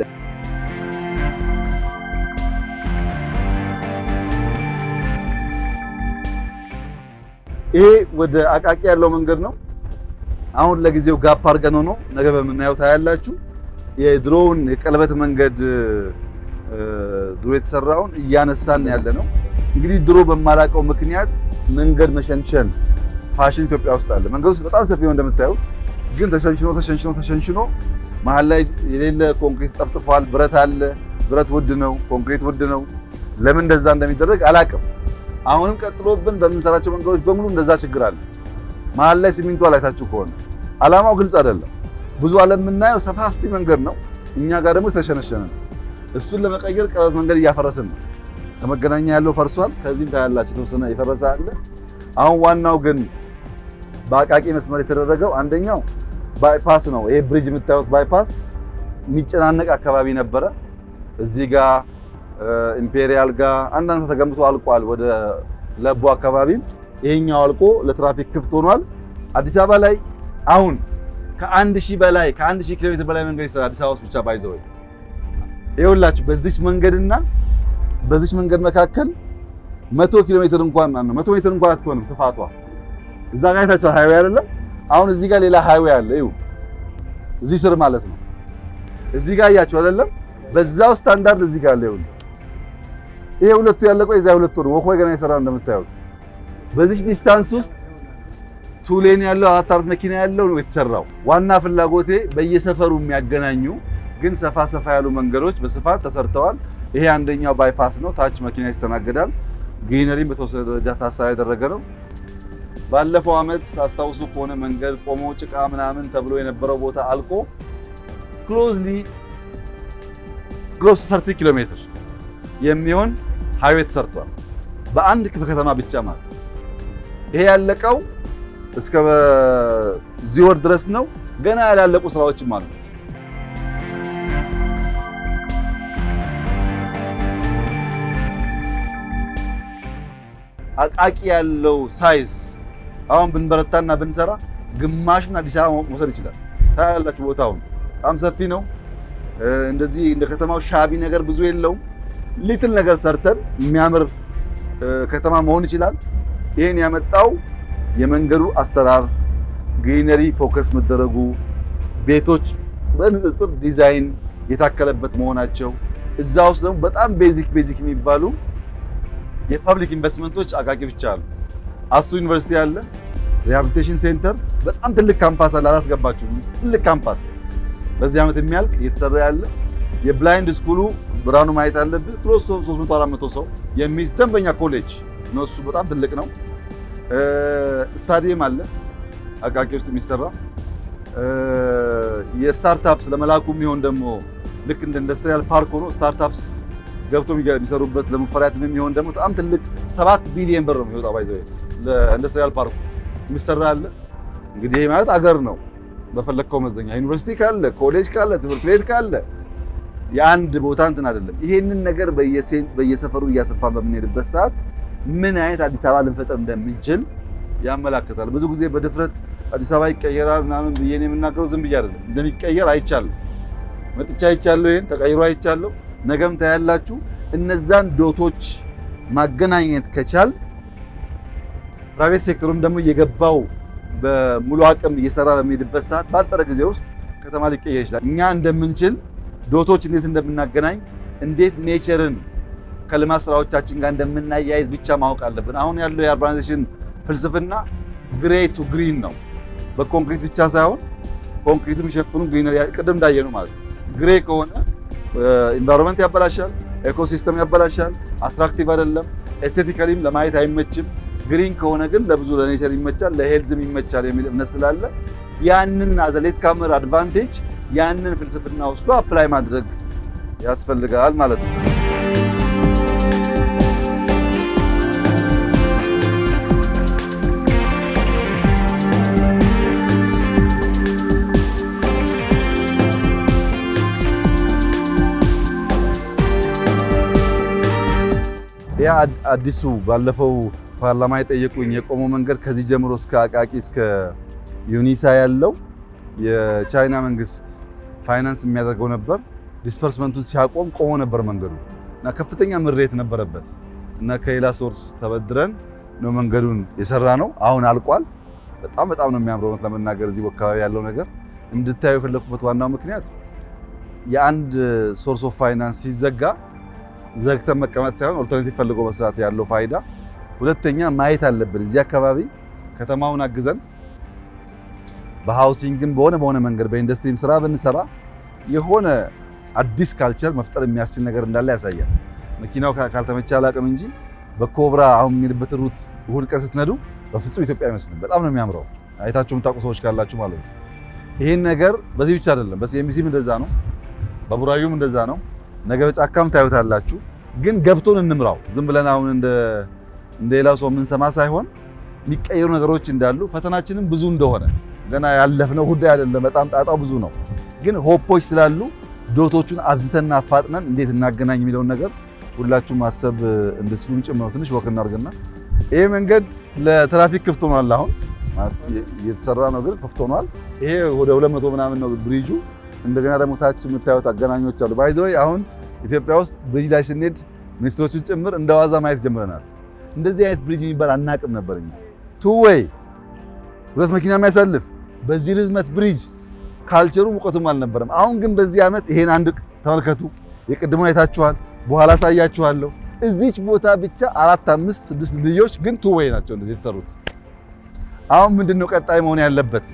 ይሄ ወደ አቃቂ ያለው መንገድ ነው። አሁን ለጊዜው ጋፕ አድርገን ነው ነገ በምናየው ታያላችሁ። የድሮውን የቀለበት መንገድ ድሮ የተሰራውን እያነሳን ያለ ነው። እንግዲህ ድሮ በማላቀው ምክንያት መንገድ መሸንሸን ፋሽን ኢትዮጵያ ውስጥ አለ። መንገዱ በጣም ሰፊ ነው እንደምታዩት፣ ግን ተሸንሽኖ ተሸንሽኖ ተሸንሽኖ መሃል ላይ የሌለ ኮንክሪት ጠፍጥፏል። ብረት አለ፣ ብረት ውድ ነው፣ ኮንክሪት ውድ ነው። ለምን እንደዛ እንደሚደረግ አላቅም። አሁንም ቀጥሎብን በምንሰራቸው መንገዶች በሙሉ እንደዛ ችግር አለ። መሃል ላይ ሲሚንቶ አላይታችሁ ከሆነ አላማው ግልጽ አይደለም። ብዙ ዓለም የምናየው ሰፋፊ መንገድ ነው፣ እኛ ጋር ደግሞ ተሸነሸነ። እሱን ለመቀየር ቀለበት መንገድ እያፈረስን ነው። ከመገናኛ ያለው ፈርሷል፣ ከዚህም ታያላችሁ ተወሰነ የፈረሰ አለ። አሁን ዋናው ግን በአቃቂ መስመር የተደረገው አንደኛው ባይፓስ ነው። ይሄ ብሪጅ የምታዩት ባይፓስ የሚጨናነቅ አካባቢ ነበረ። እዚህ ጋር ኢምፔሪያል ጋር አንዳንድ ተገምቶ አልቋል። ወደ ለቡ አካባቢ ይሄኛው አልቆ ለትራፊክ ክፍት ሆኗል። አዲስ አበባ ላይ አሁን ከአንድ ሺህ በላይ ከአንድ ሺህ ኪሎ ሜትር በላይ መንገድ ይሰራል አዲስ አበባ ውስጥ ብቻ ባይዘው። ይኸውላችሁ በዚች መንገድና በዚች መንገድ መካከል መቶ ኪሎ ሜትር እንኳን ማለት ነው መቶ ሜትር እንኳን አትሆንም ስፋቷ። እዛ ጋር ታች ሃይዌይ አይደለም። አሁን እዚህ ጋር ሌላ ሃይዌይ አለ። ይኸው እዚህ ስር ማለት ነው። እዚህ ጋር ያያችሁ አይደለም። በዛው ስታንዳርድ እዚህ ጋር አለ። ይኸው ይሄ ሁለቱ ያለቀው የዛ ሁለቱ ነው። ወኮይ ገና ይሰራል እንደምታዩት። በዚህ ዲስታንስ ውስጥ ቱሌን ያለው አራት አራት መኪና ያለው ነው የተሰራው። ዋና ፍላጎቴ በየሰፈሩ የሚያገናኙ ግን ሰፋ ሰፋ ያሉ መንገዶች በስፋት ተሰርተዋል። ይሄ አንደኛው ባይፓስ ነው። ታች መኪና ይስተናገዳል። ግሪነሪም በተወሰነ ደረጃ ታሳቢ ያደረገ ነው። ባለፈው አመት ታስታውሱ ከሆነ መንገድ ቆሞ ጭቃ ምናምን ተብሎ የነበረው ቦታ አልቆ ክሎዝሊ ክሎዝ ሰርቲ ኪሎ ሜትር የሚሆን ሃይዌይ ተሰርቷል በአንድ ክፍለ ከተማ ብቻ ማለት ነው። ይሄ ያለቀው እስከ ዚወር ድረስ ነው። ገና ያላለቁ ስራዎችም አሉት። አቃቂ ያለው ሳይዝ አሁን ብንበረታና ብንሰራ ግማሽን አዲስ አበባ መውሰድ ይችላል። ታያላችሁ ቦታውን በጣም ሰፊ ነው። እንደዚህ እንደ ከተማው ሻቢ ነገር ብዙ የለውም። ሊትል ነገር ሰርተን የሚያምር ከተማ መሆን ይችላል። ይሄን ያመጣው የመንገዱ አሰራር ግሪነሪ ፎከስ መደረጉ፣ ቤቶች በንጽጽር ዲዛይን የታከለበት መሆናቸው፣ እዛ ውስጥ ደግሞ በጣም ቤዚክ ቤዚክ የሚባሉ የፐብሊክ ኢንቨስትመንቶች አቃቂ ብቻ አሉ። አስቱ ዩኒቨርሲቲ አለ፣ ሪሃቢሊቴሽን ሴንተር፣ በጣም ትልቅ ካምፓስ አለ። አላስገባችሁ ትልቅ ካምፓስ በዚህ ዓመት የሚያልቅ እየተሰራ ያለ። የብላይንድ ስኩሉ ብራኑ ማየት አለብህ። ክሎዝ ሶስት መቶ አራት መቶ ሰው የሚይዝ ደንበኛ ኮሌጅ ነው። እሱ በጣም ትልቅ ነው። ስታዲየም አለ አቃቂ ውስጥ የሚሰራ። የስታርታፕስ ለመላኩ የሚሆን ደግሞ ልክ እንደ ኢንዱስትሪያል ፓርክ ሆኖ ስታርታፕስ ገብቶ የሚሰሩበት ለሙፈሪያት የሚሆን ደግሞ በጣም ትልቅ ሰባት ቢሊዮን ብር ነው የሚወጣው። ባይዘው ለኢንዱስትሪያል ፓርክ የሚሰራ አለ። እንግዲህ ይሄ ማለት አገር ነው በፈለከው መዘኛ። ዩኒቨርሲቲ ካለ፣ ኮሌጅ ካለ፣ ትምህርት ቤት ካለ የአንድ ቦታ እንትን አይደለም። ይሄንን ነገር በየሴን በየሰፈሩ እያሰፋን በምንሄድበት ሰዓት ምን አይነት አዲስ አበባ ልንፈጥር እንደምንችል ያመላክታል። ብዙ ጊዜ በድፍረት አዲስ አበባ ይቀየራል ምናምን ብዬ ነው የምናገረው። ዝም ብዬ አይደለም፣ እንደሚቀየር አይቻለሁ። መጥቻ አይቻለሁ። ይሄን ተቀይሮ አይቻለሁ። ነገም ታያላችሁ። እነዛን ዶቶች ማገናኘት ከቻል ፕራይቬት ሴክተሩም ደግሞ እየገባው በሙሉ አቅም እየሰራ በሚሄድበት ሰዓት ባጠረ ጊዜ ውስጥ ከተማ ሊቀየር ይችላል። እኛ እንደምንችል ዶቶች እንዴት እንደምናገናኝ እንዴት ኔቸርን ከልማት ስራዎቻችን ጋር እንደምናያይዝ ብቻ ማወቅ አለብን። አሁን ያለው የአርባናይዜሽን ፍልስፍና ግሬ ቱ ግሪን ነው። በኮንክሪት ብቻ ሳይሆን ኮንክሪቱን ሸፍኑ ግሪነሪ ቅድም እንዳየነው ማለት ነው። ግሬ ከሆነ ኢንቫይሮንመንት ያበላሻል፣ ኢኮሲስተም ያበላሻል፣ አትራክቲቭ አይደለም፣ ኤስቴቲካሊም ለማየት አይመችም። ግሪን ከሆነ ግን ለብዙ ለኔቸር ይመቻል፣ ለሄልዝም ይመቻል የሚል እምነት ስላለ ያንን አዘሌት ካመር አድቫንቴጅ ያንን ፍልስፍና ወስዶ አፕላይ ማድረግ ያስፈልጋል ማለት ነው። ያ አዲሱ ባለፈው ፓርላማ የጠየቁኝ የቆመው መንገድ ከዚህ ጀምሮ እስከ አቃቂ እስከ ዩኒሳ ያለው የቻይና መንግስት ፋይናንስ የሚያደርገው ነበር። ዲስፐርስመንቱን ሲያቆም ቆሞ ነበር መንገዱ እና ከፍተኛ ምሬት ነበረበት እና ከሌላ ሶርስ ተበድረን ነው መንገዱን የሰራ ነው። አሁን አልቋል። በጣም በጣም ነው የሚያምረው። ለመናገር እዚህ አካባቢ ያለው ነገር እንድታዩ የፈለኩበት ዋናው ምክንያት የአንድ ሶርስ ኦፍ ፋይናንስ ሲዘጋ ዘግተን መቀመጥ ሳይሆን ኦልተርኔቲቭ ፈልጎ መስራት ያለው ፋይዳ። ሁለተኛ ማየት አለብን እዚህ አካባቢ ከተማውን አግዘን በሃውሲንግም በሆነ በሆነ መንገድ በኢንዱስትሪም ስራ ብንሰራ የሆነ አዲስ ካልቸር መፍጠር የሚያስችል ነገር እንዳለ ያሳያል። መኪናው ካልተመቻ አላቅም እንጂ በኮብራ አሁን የሚሄድበት ሩት እሁድ ቀን ስትነዱ በፍጹም ኢትዮጵያ አይመስልም። በጣም ነው የሚያምረው። አይታችሁ የምታውቁ ሰዎች ካላችሁ ማለት ነው። ይሄን ነገር በዚህ ብቻ አይደለም፣ በሲኤምሲም እንደዛ ነው፣ በቡራዩም እንደዛ ነው። ነገ በጫካም ታዩታላችሁ። ግን ገብቶን እንምራው። ዝም ብለን አሁን እንደ እንደሌላው ሰው የምንሰማ ሳይሆን የሚቀየሩ ነገሮች እንዳሉ ፈተናችንም ብዙ እንደሆነ ገና ያለፍነው ጉዳይ አይደለም። በጣም ጣጣው ብዙ ነው። ግን ሆፖች ስላሉ ዶቶቹን አብዝተና አፋጥነን እንዴት እናገናኝ የሚለውን ነገር ሁላችሁም ማሰብ እንድትችሉም ጭምር ትንሽ ወክ እናርግና ይሄ መንገድ ለትራፊክ ክፍት ሆኗል። አሁን እየተሰራ ነው፣ ግን ክፍት ሆኗል። ይሄ ወደ ሁለት መቶ ምናምን ነው ብሪጁ። እንደገና ደግሞ ታች የምታዩት አገናኞች አሉ። ባይ ዘ ወይ አሁን ኢትዮጵያ ውስጥ ብሪጅ ላይ ስንሄድ ሚኒስትሮቹን ጭምር እንደዋዛ ማየት ጀምረናል። እንደዚህ አይነት ብሪጅ የሚባል አናቅም ነበርኛ። ቱ ዌይ ሁለት መኪና የሚያሳልፍ በዚህ ርዝመት ብሪጅ ካልቸሩ ሙቀቱም አልነበረም። አሁን ግን በዚህ ዓመት ይሄን አንድ ተመልከቱ። የቅድሙን አይታችኋል፣ በኋላ ሳያችኋለሁ። እዚች ቦታ ብቻ አራት አምስት ስድስት ልጆች ግን ቱ ዌይ ናቸው እንደዚህ የተሰሩት። አሁን ምንድነው ቀጣይ መሆን ያለበት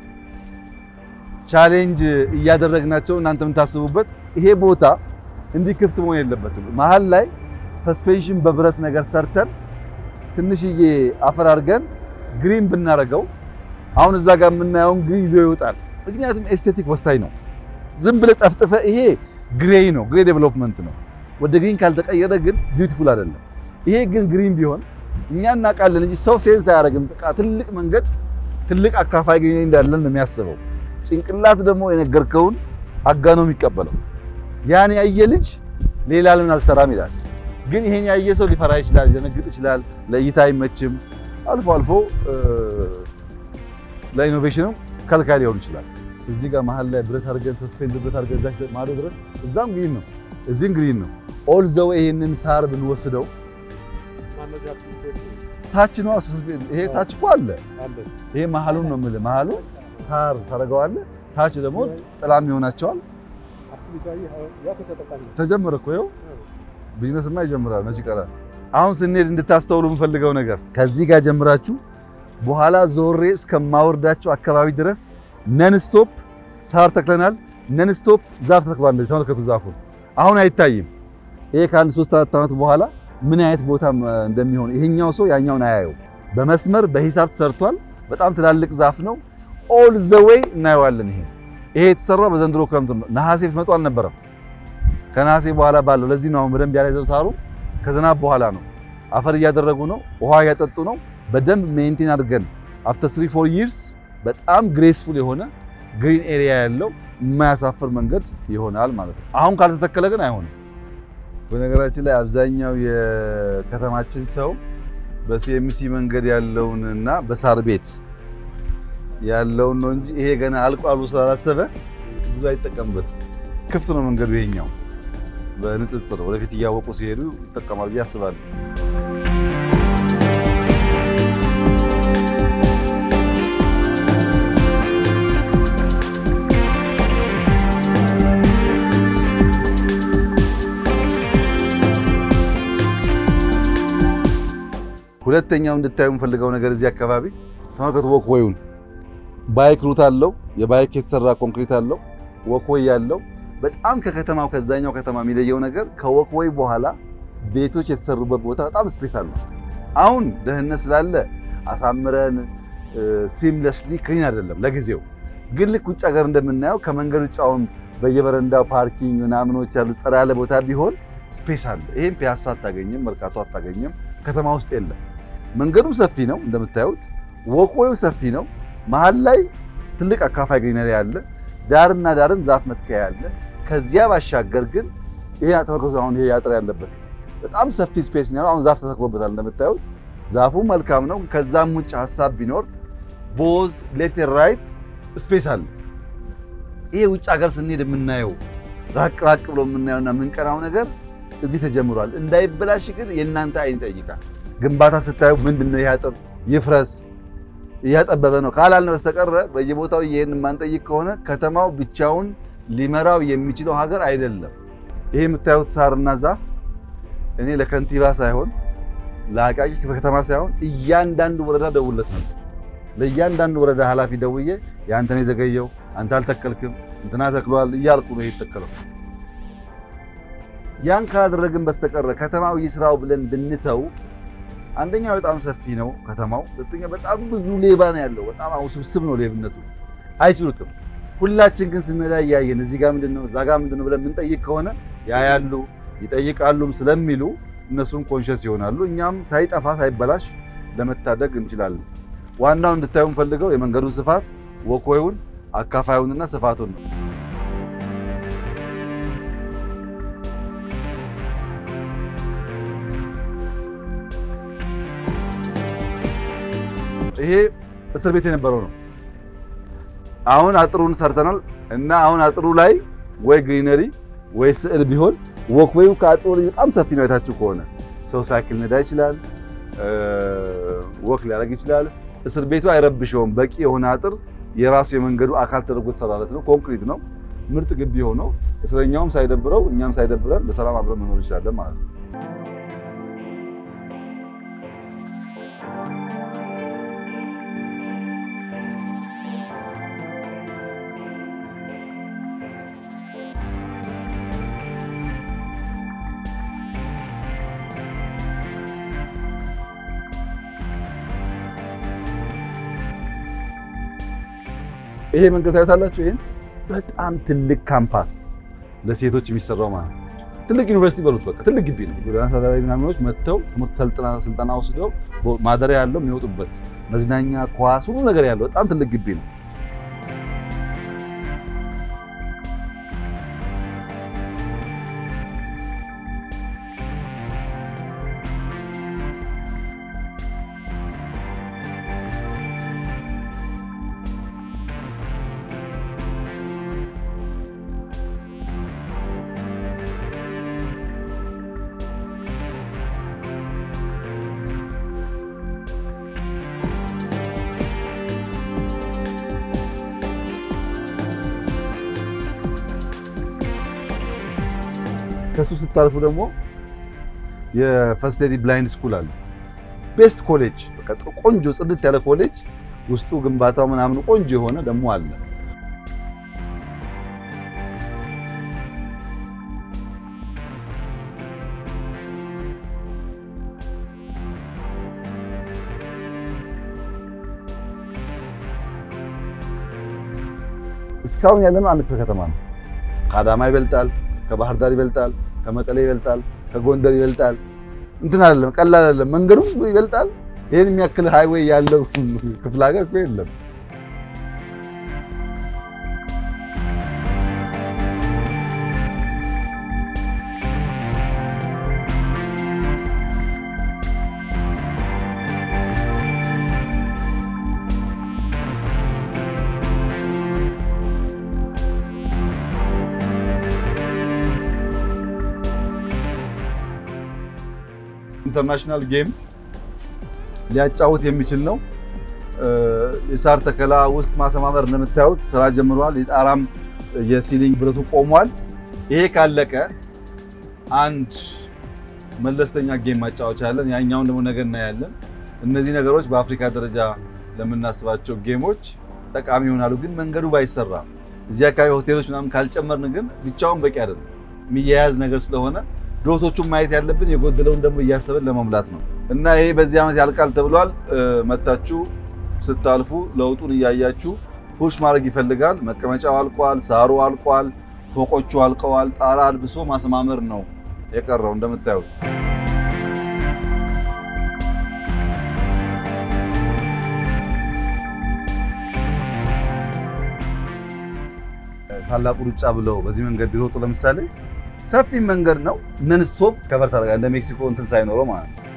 ቻሌንጅ እያደረግናቸው እናንተም ታስቡበት። ይሄ ቦታ እንዲህ ክፍት መሆን የለበትም። መሃል ላይ ሰስፔንሽን በብረት ነገር ሰርተን ትንሽዬ አፈር አድርገን ግሪን ብናረገው አሁን እዛ ጋር የምናየውን ግሪን ይዞ ይወጣል። ምክንያቱም ኤስቴቲክ ወሳኝ ነው። ዝም ብለ ጠፍጥፈ ይሄ ግሬይ ነው፣ ግሬይ ዴቨሎፕመንት ነው። ወደ ግሪን ካልተቀየረ ግን ቢዩቲፉል አይደለም። ይሄ ግን ግሪን ቢሆን እኛ እናውቃለን እንጂ ሰው ሴንስ አያደርግም። ትልቅ መንገድ ትልቅ አካፋይ ግሪን እንዳለን ነው የሚያስበው። ጭንቅላት ደግሞ የነገርከውን አጋኖ የሚቀበለው ያን ያየ ልጅ ሌላ ለምን አልሰራም ይላል። ግን ይሄን ያየ ሰው ሊፈራ ይችላል፣ ሊደነግጥ ይችላል፣ ለእይታ አይመችም። አልፎ አልፎ ለኢኖቬሽንም ከልካይ ሊሆን ይችላል። እዚህ ጋር መሃል ላይ ብረት አድርገን ሰስፔንድ ብረት አድርገን ዛች ማዶ ድረስ እዛም ግሪን ነው፣ እዚህም ግሪን ነው። ኦል ዘ ዌይ ይሄንን ሳር ብንወስደው ታች ነው ሰስፔንድ። ይሄ ታች እኮ አለ። ይሄ መሃሉን ነው የምልህ፣ መሃሉ ሳር ታደርገዋለህ፣ ታች ደግሞ ጥላም ይሆናቸዋል። ተጀመረ እኮ ይኸው ቢዝነስማ ይጀምራል። መቼ ይቀራል? አሁን ስንሄድ እንድታስተውሉ የምፈልገው ነገር ከዚህ ጋር ጀምራችሁ በኋላ ዞሬ እስከማወርዳችሁ አካባቢ ድረስ ነን ስቶፕ ሳር ተክለናል። ነን ስቶፕ ዛፍ ተክሏል። ተመልከቱ ዛፉን። አሁን አይታይም። ይሄ ከአንድ ሶስት አራት ዓመት በኋላ ምን አይነት ቦታ እንደሚሆን ይሄኛው ሰው ያኛውን አያየው። በመስመር በሂሳብ ተሰርቷል። በጣም ትላልቅ ዛፍ ነው። ኦል ዘ ዌይ እናየዋለን። ይሄ ይሄ የተሰራው በዘንድሮ ክረምት ነው። ነሐሴ ፍመጡ አልነበረም። ከነሐሴ በኋላ ባለው ለዚህ ነው አሁን በደንብ ያለዘው ሳሩ ከዝናብ በኋላ ነው። አፈር እያደረጉ ነው፣ ውሃ እያጠጡ ነው። በደንብ ሜንቴን አድርገን አፍተር three four years በጣም ግሬስፉል የሆነ ግሪን ኤሪያ ያለው የማያሳፍር መንገድ ይሆናል ማለት ነው። አሁን ካልተተከለ ግን አይሆንም። በነገራችን ላይ አብዛኛው የከተማችን ሰው በሲኤምሲ መንገድ ያለውንና በሳር ቤት ያለውን ነው እንጂ ይሄ ገና አልቋሉ ስላላሰበ ብዙ አይጠቀምበት። ክፍት ነው መንገዱ ይሄኛው። በንጽጽር ወደፊት እያወቁ ሲሄዱ ይጠቀማሉ ብዬ አስባለሁ። ሁለተኛው እንድታዩ የምፈልገው ነገር እዚህ አካባቢ ተመልከቱ። ወክዌዩን ባይክ ሩት አለው። የባይክ የተሰራ ኮንክሪት አለው። ወክዌይ ያለው በጣም ከከተማው ከዛኛው ከተማ የሚለየው ነገር ከወክዌይ በኋላ ቤቶች የተሰሩበት ቦታ በጣም ስፔስ አለው። አሁን ደህንነት ስላለ አሳምረን ሲምለስሊ ክሊን አይደለም ለጊዜው። ግን ልክ ውጭ ሀገር እንደምናየው ከመንገዱ ጫውን በየበረንዳው ፓርኪንግ ምናምኖች ያሉ ጠራ ያለ ቦታ ቢሆን ስፔስ አለ። ይሄን ፒያሳ አታገኝም፣ መርካቶ አታገኝም፣ ከተማ ውስጥ የለም። መንገዱ ሰፊ ነው እንደምታዩት፣ ወክዌዩ ሰፊ ነው። መሃል ላይ ትልቅ አካፋይ ግሪነሪ አለ። ዳርና ዳርም ዛፍ መትከያ አለ። ከዚያ ባሻገር ግን ይሄ ተመልከቱ። አሁን ይሄ ያጥር ያለበት በጣም ሰፊ ስፔስ ነው። አሁን ዛፍ ተተክሎበታል እንደምታዩት። ዛፉ መልካም ነው። ከዛም ውጭ ሐሳብ ቢኖር ቦዝ ሌፍት ራይት ስፔስ አለ። ይሄ ውጭ ሀገር ስንሄድ የምናየው ራቅ ራቅ ብሎ የምናየውና የምንቀናው ነገር እዚህ ተጀምሯል። እንዳይበላሽ ግን የእናንተ አይን ይጠይቃል። ግንባታ ስታዩ ምንድነው ይሄ አጥር ይፍረስ እያጠበበ ነው ካላልን በስተቀር በየቦታው ይሄን ማንጠይቅ ከሆነ ከተማው ብቻውን ሊመራው የሚችለው ሀገር አይደለም። ይሄ የምታዩት ሳርና ዛፍ እኔ ለከንቲባ ሳይሆን ለአቃቂ ከተማ ሳይሆን እያንዳንዱ ወረዳ ደውለት ነበር። ለእያንዳንዱ ወረዳ ኃላፊ ደውዬ ያንተ ነው ዘገየው አንተ አልተከልክም እንትና ተክሏል እያልኩ ነው የተከለው። ያን ካደረግን በስተቀር ከተማው ይስራው ብለን ብንተው አንደኛ በጣም ሰፊ ነው ከተማው፣ ሁለተኛ በጣም ብዙ ሌባ ነው ያለው፣ በጣም አውስብስብ ነው ሌብነቱ፣ አይችሉትም። ሁላችን ግን ስንለያየን እዚህ ጋር ምንድነው እዛ ጋር ምንድነው ብለን ምን ጠይቅ ከሆነ ያያሉ ይጠይቃሉም ስለሚሉ እነሱም ኮንሺየስ ይሆናሉ። እኛም ሳይጠፋ ሳይበላሽ ለመታደግ እንችላለን። ዋናው እንድታዩን ፈልገው የመንገዱን ስፋት ወኮዩን አካፋዩንና ስፋቱን ነው። ይሄ እስር ቤት የነበረው ነው። አሁን አጥሩን ሰርተናል እና አሁን አጥሩ ላይ ወይ ግሪነሪ ወይ ስዕል ቢሆን ወክዌው ከአጥሩ በጣም ሰፊ ነው። አይታችሁ ከሆነ ሰው ሳይክል ነዳ ይችላል፣ ወክ ሊያደርግ ይችላል። እስር ቤቱ አይረብሽውም። በቂ የሆነ አጥር የራሱ የመንገዱ አካል ተደርጎ ተሰራለት ነው። ኮንክሪት ነው። ምርጥ ግቢ ሆኖ እስረኛውም ሳይደብረው እኛም ሳይደብረን በሰላም አብረን መኖር ይችላል ማለት ነው። ይሄ መንገድ ታያላችሁ። ይሄን በጣም ትልቅ ካምፓስ ለሴቶች የሚሰራው ማለት ነው። ትልቅ ዩኒቨርሲቲ በሉት በቃ ትልቅ ግቢ ነው። ጎዳና ተዳዳሪ ምናምኖች መጥተው ትምህርት ሰልጥና ስልጠና ወስደው ማደሪያ ያለው የሚወጡበት መዝናኛ፣ ኳስ፣ ሁሉ ነገር ያለው በጣም ትልቅ ግቢ ነው። ከሱ ስታልፉ ደግሞ የፈርስት ኤዲ ብላይንድ ስኩል አለ። ቤስት ኮሌጅ በቃ ቆንጆ ጽድት ያለ ኮሌጅ ውስጡ ግንባታው ምናምን ቆንጆ የሆነ ደግሞ አለ። እስካሁን ያለነው አንድ ከተማ ነው። ከአዳማ ይበልጣል፣ ከባህር ዳር ይበልጣል፣ ከመቀሌ ይበልጣል፣ ከጎንደር ይበልጣል። እንትን አይደለም፣ ቀላል አይደለም። መንገዱ ይበልጣል። ይሄን የሚያክል ሃይዌይ ያለው ክፍለ ሀገር እኮ የለም። ኢንተርናሽናል ጌም ሊያጫውት የሚችል ነው። የሳር ተከላ ውስጥ ማሰማመር እንደምታዩት ስራ ጀምሯል። የጣራም የሲሊንግ ብረቱ ቆሟል። ይሄ ካለቀ አንድ መለስተኛ ጌም ማጫወቻ አለን። ያኛውን ደግሞ ነገ እናያለን። እነዚህ ነገሮች በአፍሪካ ደረጃ ለምናስባቸው ጌሞች ጠቃሚ ይሆናሉ። ግን መንገዱ ባይሰራ እዚህ አካባቢ ሆቴሎች ምናምን ካልጨመርን ግን ብቻውን በቂ አይደለም። የሚያያዝ ነገር ስለሆነ ዶቶቹን ማየት ያለብን የጎደለውን ደግሞ እያሰብን ለመሙላት ነው። እና ይሄ በዚህ ዓመት ያልቃል ተብሏል። መታችሁ ስታልፉ ለውጡን እያያችሁ ፑሽ ማድረግ ይፈልጋል። መቀመጫው አልቋል፣ ሳሩ አልቋል፣ ፎቆቹ አልቀዋል። ጣራ አልብሶ ማሰማመር ነው የቀረው እንደምታዩት። ታላቁ ሩጫ ብለው በዚህ መንገድ ቢሮጡ ለምሳሌ ሰፊ መንገድ ነው። ነን ስቶፕ ከቨር ታደርጋለህ እንደ ሜክሲኮ እንትን ሳይኖረው ማለት ነው።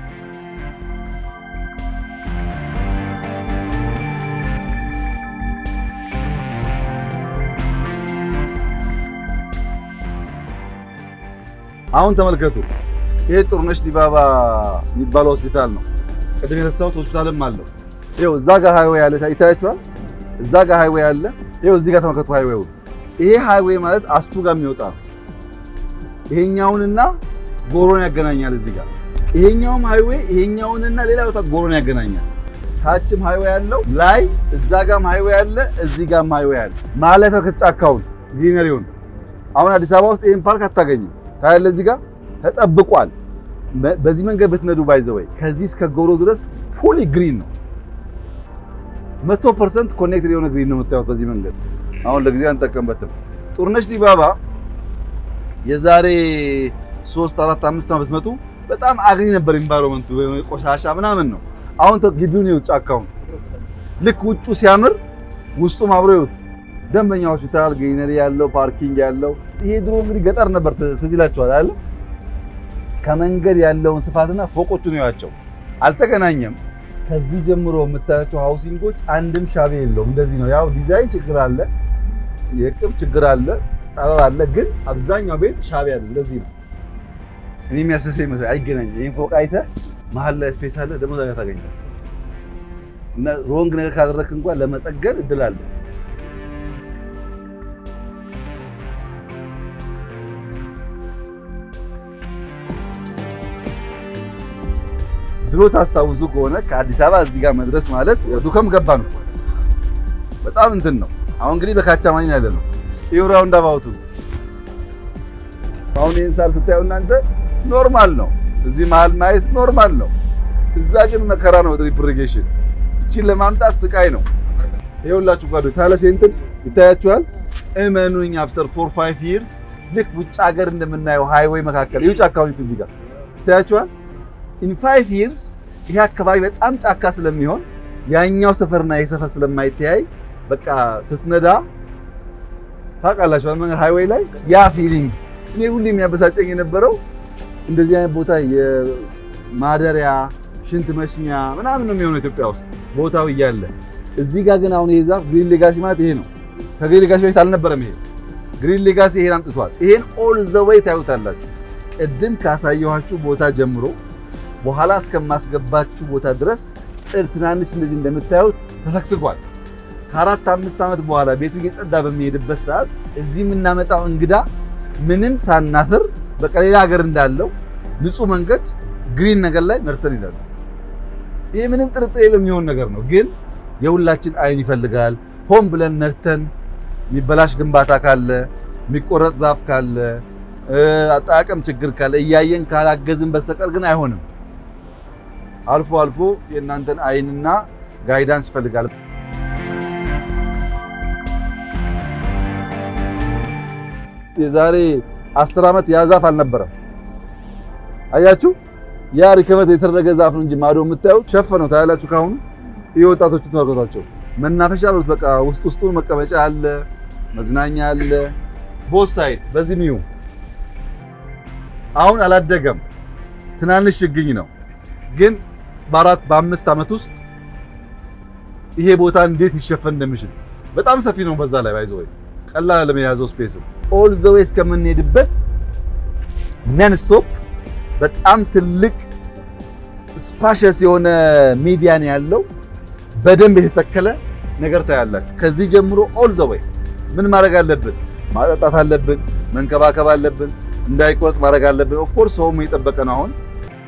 አሁን ተመልከቱ። ይሄ ጥሩነሽ ዲባባ የሚባለው ሆስፒታል ነው። ቅድም የረሳሁት ሆስፒታልም አለው። ይኸው እዛ ጋር ሃይዌይ አለ፣ ይታያችኋል። እዛ ጋር ሃይዌይ አለ። ይኸው እዚህ ጋር ተመልከቱ ሃይዌው። ይሄ ሃይዌይ ማለት አስቱ ጋር የሚወጣ ይሄኛውንና ጎሮን ያገናኛል እዚህ ጋር ይሄኛውም ሃይዌይ ይሄኛውንና ሌላ ቦታ ጎሮን ያገናኛል ታችም ሃይዌይ ያለው ላይ እዛ ጋርም ሃይዌይ አለ እዚህ ጋርም ሃይዌይ አለ ማለት ከጫካው ግሪነሪውን አሁን አዲስ አበባ ውስጥ ይሄን ፓርክ አታገኙም ታያለ እዚህ ጋር ተጠብቋል በዚህ መንገድ በትነዱ ባይዘው ከዚህ እስከ ጎሮ ድረስ ፉሊ ግሪን ነው መቶ ፐርሰንት ኮኔክትድ የሆነ ግሪን ነው የምታዩት በዚህ መንገድ አሁን ለጊዜው አንጠቀምበትም ጡርነሽ ዲባባ የዛሬ ሶስት አራት አምስት አመት መጡ በጣም አግሪ ነበር ኢንቫይሮመንቱ ቆሻሻ ምናምን ነው አሁን ተግቢውን ይውጥ ጫካው ልክ ውጩ ሲያምር ውስጡ ማብሮ ይውጥ ደንበኛ ሆስፒታል ግሪነሪ ያለው ፓርኪንግ ያለው ይሄ ድሮ እንግዲህ ገጠር ነበር ትዝላችኋል አይደል ከመንገድ ያለውን ስፋትና ፎቆቹ ነው ያቸው አልተገናኘም ከዚህ ጀምሮ የምታያቸው ሃውሲንጎች አንድም ሻቤ የለውም እንደዚህ ነው ያው ዲዛይን ችግር አለ የቅብ ችግር አለ ጠባብ አለ ግን አብዛኛው ቤት ሻቤ አለ እንደዚህ ነው እኔ የሚያሰሰኝ መሰለኝ አይገናኝም ይሄን ፎቅ አይተህ መሃል ላይ ስፔስ አለ ደሞ ዛጋ ታገኛለህ እና ሮንግ ነገር ካደረክ እንኳን ለመጠገን እድል አለ ድሮ ታስታውሱ ከሆነ ከአዲስ አበባ እዚህ ጋር መድረስ ማለት ዱከም ገባ ነው በጣም እንትን ነው አሁን እንግዲህ በካቻማኒ ያለ ነው ይኸው ራውንድ አባውቱ አሁን ኢንሳር ስታዩ እናንተ ኖርማል ነው እዚህ መሃል ማየት ኖርማል ነው እዛ ግን መከራ ነው ድሪፕ ኢሪጌሽን እቺን ለማምጣት ስቃይ ነው ይኸውላችሁ ጓዶ ታለፈ እንትን ይታያችኋል እመኑኝ አፍተር ፎር ፋይቭ years ልክ ውጭ ሀገር እንደምናየው ሃይዌይ መካከል ይውጭ አካውንት እዚህ ጋር ይታያችኋል in five years ይሄ አካባቢ በጣም ጫካ ስለሚሆን ያኛው ሰፈርና የሰፈር ስለማይተያይ በቃ ስትነዳ ታውቃላችሁ መንገድ ሃይዌይ ላይ ያ ፊሊንግ እኔ ሁሉ የሚያበሳጨኝ የነበረው እንደዚህ አይነት ቦታ የማደሪያ ሽንት መሽኛ ምናምን ነው የሚሆነው ኢትዮጵያ ውስጥ ቦታው ይያለ እዚህ ጋር ግን አሁን የዛፍ ግሪን ሌጋሲ ማለት ይሄ ነው ከግሪን ሌጋሲ በፊት አልነበረም ይሄ ግሪን ሌጋሲ ይሄን አምጥቷል ይሄን ኦል ዘ ዌይ ታዩታላችሁ ቅድም ካሳየኋችሁ ቦታ ጀምሮ በኋላ እስከማስገባችሁ ቦታ ድረስ እርትናንሽ እንደዚህ እንደምታዩት ተሰክስኳል ከአራት አምስት አመት በኋላ ቤቱ እየጸዳ በሚሄድበት ሰዓት እዚህ የምናመጣው እንግዳ ምንም ሳናፍር በቀሌላ ሀገር እንዳለው ንጹህ መንገድ ግሪን ነገር ላይ ነርተን ይላል ይሄ ምንም ጥርጥር የለም የሚሆን ነገር ነው ግን የሁላችን አይን ይፈልጋል ሆም ብለን ነርተን የሚበላሽ ግንባታ ካለ የሚቆረጥ ዛፍ ካለ አጣቀም ችግር ካለ እያየን ካላገዝን በስተቀር ግን አይሆንም አልፎ አልፎ የእናንተን አይንና ጋይዳንስ ይፈልጋል የዛሬ አስር አመት ያ ዛፍ አልነበረም አያችሁ ያ ሪከቨር የተደረገ ዛፍ ነው እንጂ ማዶ የምታዩት ሸፈነው ታያላችሁ ካሁን ይወጣቶቹ ተወርቆታቸው መናፈሻ ብሉት በቃ ውስጥ ውስጡን መቀመጫ አለ መዝናኛ አለ ቦት ሳይድ በዚህ ነው አሁን አላደገም ትናንሽ ችግኝ ነው ግን በአራት በአምስት አመት ውስጥ ይሄ ቦታ እንዴት ይሸፈን እንደሚችል በጣም ሰፊ ነው በዛ ላይ ባይዘው ቀላል ለመያዘው ስፔስ ኦል ዘ ዌይ እስከምንሄድበት ነን ስቶፕ በጣም ትልቅ ስፓሽስ የሆነ ሚዲያን ያለው በደንብ የተተከለ ነገር ታያላችሁ ከዚህ ጀምሮ ኦል ዘ ዌይ ምን ማድረግ አለብን ማጣጣት አለብን መንከባከብ አለብን እንዳይቆርጥ ማድረግ አለብን ኦፍ ኮርስ ሆም እየጠበቀ ነው አሁን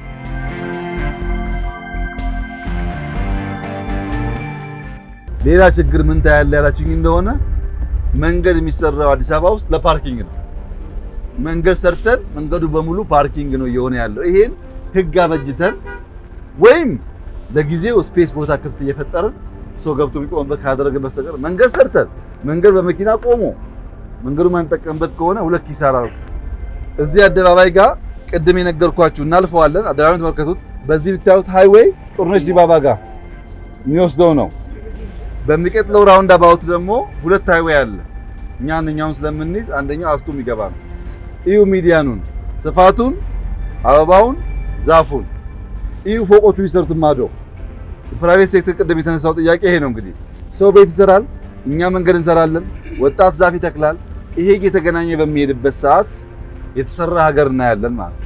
ሌላ ችግር ምን ታያለ ያላችሁኝ እንደሆነ መንገድ የሚሰራው አዲስ አበባ ውስጥ ለፓርኪንግ ነው መንገድ ሰርተን መንገዱ በሙሉ ፓርኪንግ ነው እየሆነ ያለው ይሄን ህግ አበጅተን ወይም ለጊዜው ስፔስ ቦታ ክፍት እየፈጠርን ሰው ገብቶ የሚቆምበት ካደረገ በስተቀር መንገድ ሰርተን መንገድ በመኪና ቆሞ መንገዱ ማንጠቀምበት ከሆነ ሁለት ኪሳራ ነው እዚህ አደባባይ ጋር ቅድም የነገርኳችሁ እናልፈዋለን አደባባዩን ተመልከቱት በዚህ ብታዩት ሃይዌይ ጡርነሽ ዲባባ ጋር የሚወስደው ነው በሚቀጥለው ራውንድ አባውት ደግሞ ሁለት ሃይዌይ አለ እኛ አንደኛውን ስለምንይዝ አንደኛው አስቱ የሚገባ ነው እዩ ሚዲያኑን ስፋቱን አበባውን ዛፉን እዩ ፎቆቹ ይሰርቱ ማዶ ፕራይቬት ሴክተር ቅድም የተነሳው ጥያቄ ይሄ ነው እንግዲህ ሰው ቤት ይሰራል እኛ መንገድ እንሰራለን ወጣት ዛፍ ይተክላል ይሄ የተገናኘ በሚሄድበት ሰዓት የተሰራ ሀገር እናያለን ማለት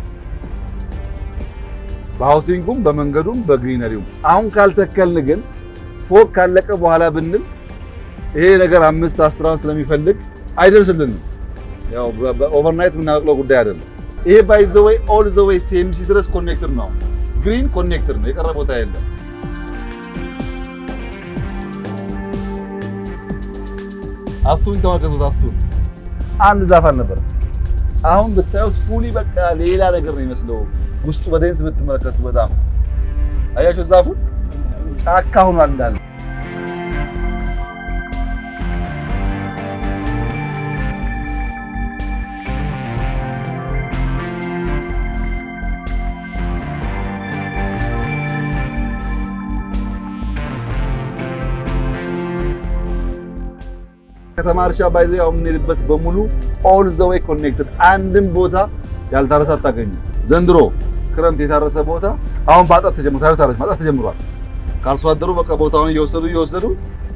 በሃውሲንጉም በመንገዱም በግሪነሪውም አሁን ካልተከልን ግን ፎቅ ካለቀ በኋላ ብንል ይሄ ነገር አምስት አስር ስለሚፈልግ አይደርስልንም ያው በኦቨርናይት ምናቀለው ጉዳይ አይደለም ይሄ ባይ ዘ ዌይ ኦል ዘ ዌይ ሲኤምሲ ድረስ ኮኔክተር ነው ግሪን ኮኔክተር ነው የቀረ ቦታ የለም አስቱን ተመልከቱት አስቱን አንድ ዛፍ አልነበረ አሁን ብታዩት ፉሊ በቃ ሌላ ነገር ነው የሚመስለው ውስጡ በደንስ ብትመለከቱ በጣም አያችሁ ዛፉ ጫካ ሆኗል እንዳለ ከተማርሻ ባይዘው ያው ምንልበት በሙሉ ኦል ዘ ዌይ ኮኔክትድ አንድም ቦታ ያልታረሰ አታገኙ ዘንድሮ ክረምት የታረሰ ቦታ አሁን ባጣት ተጀምሯል ታረሰ ማጣት ተጀምሯል ካርሶ አደሩ በቃ ቦታውን እየወሰዱ እየወሰዱ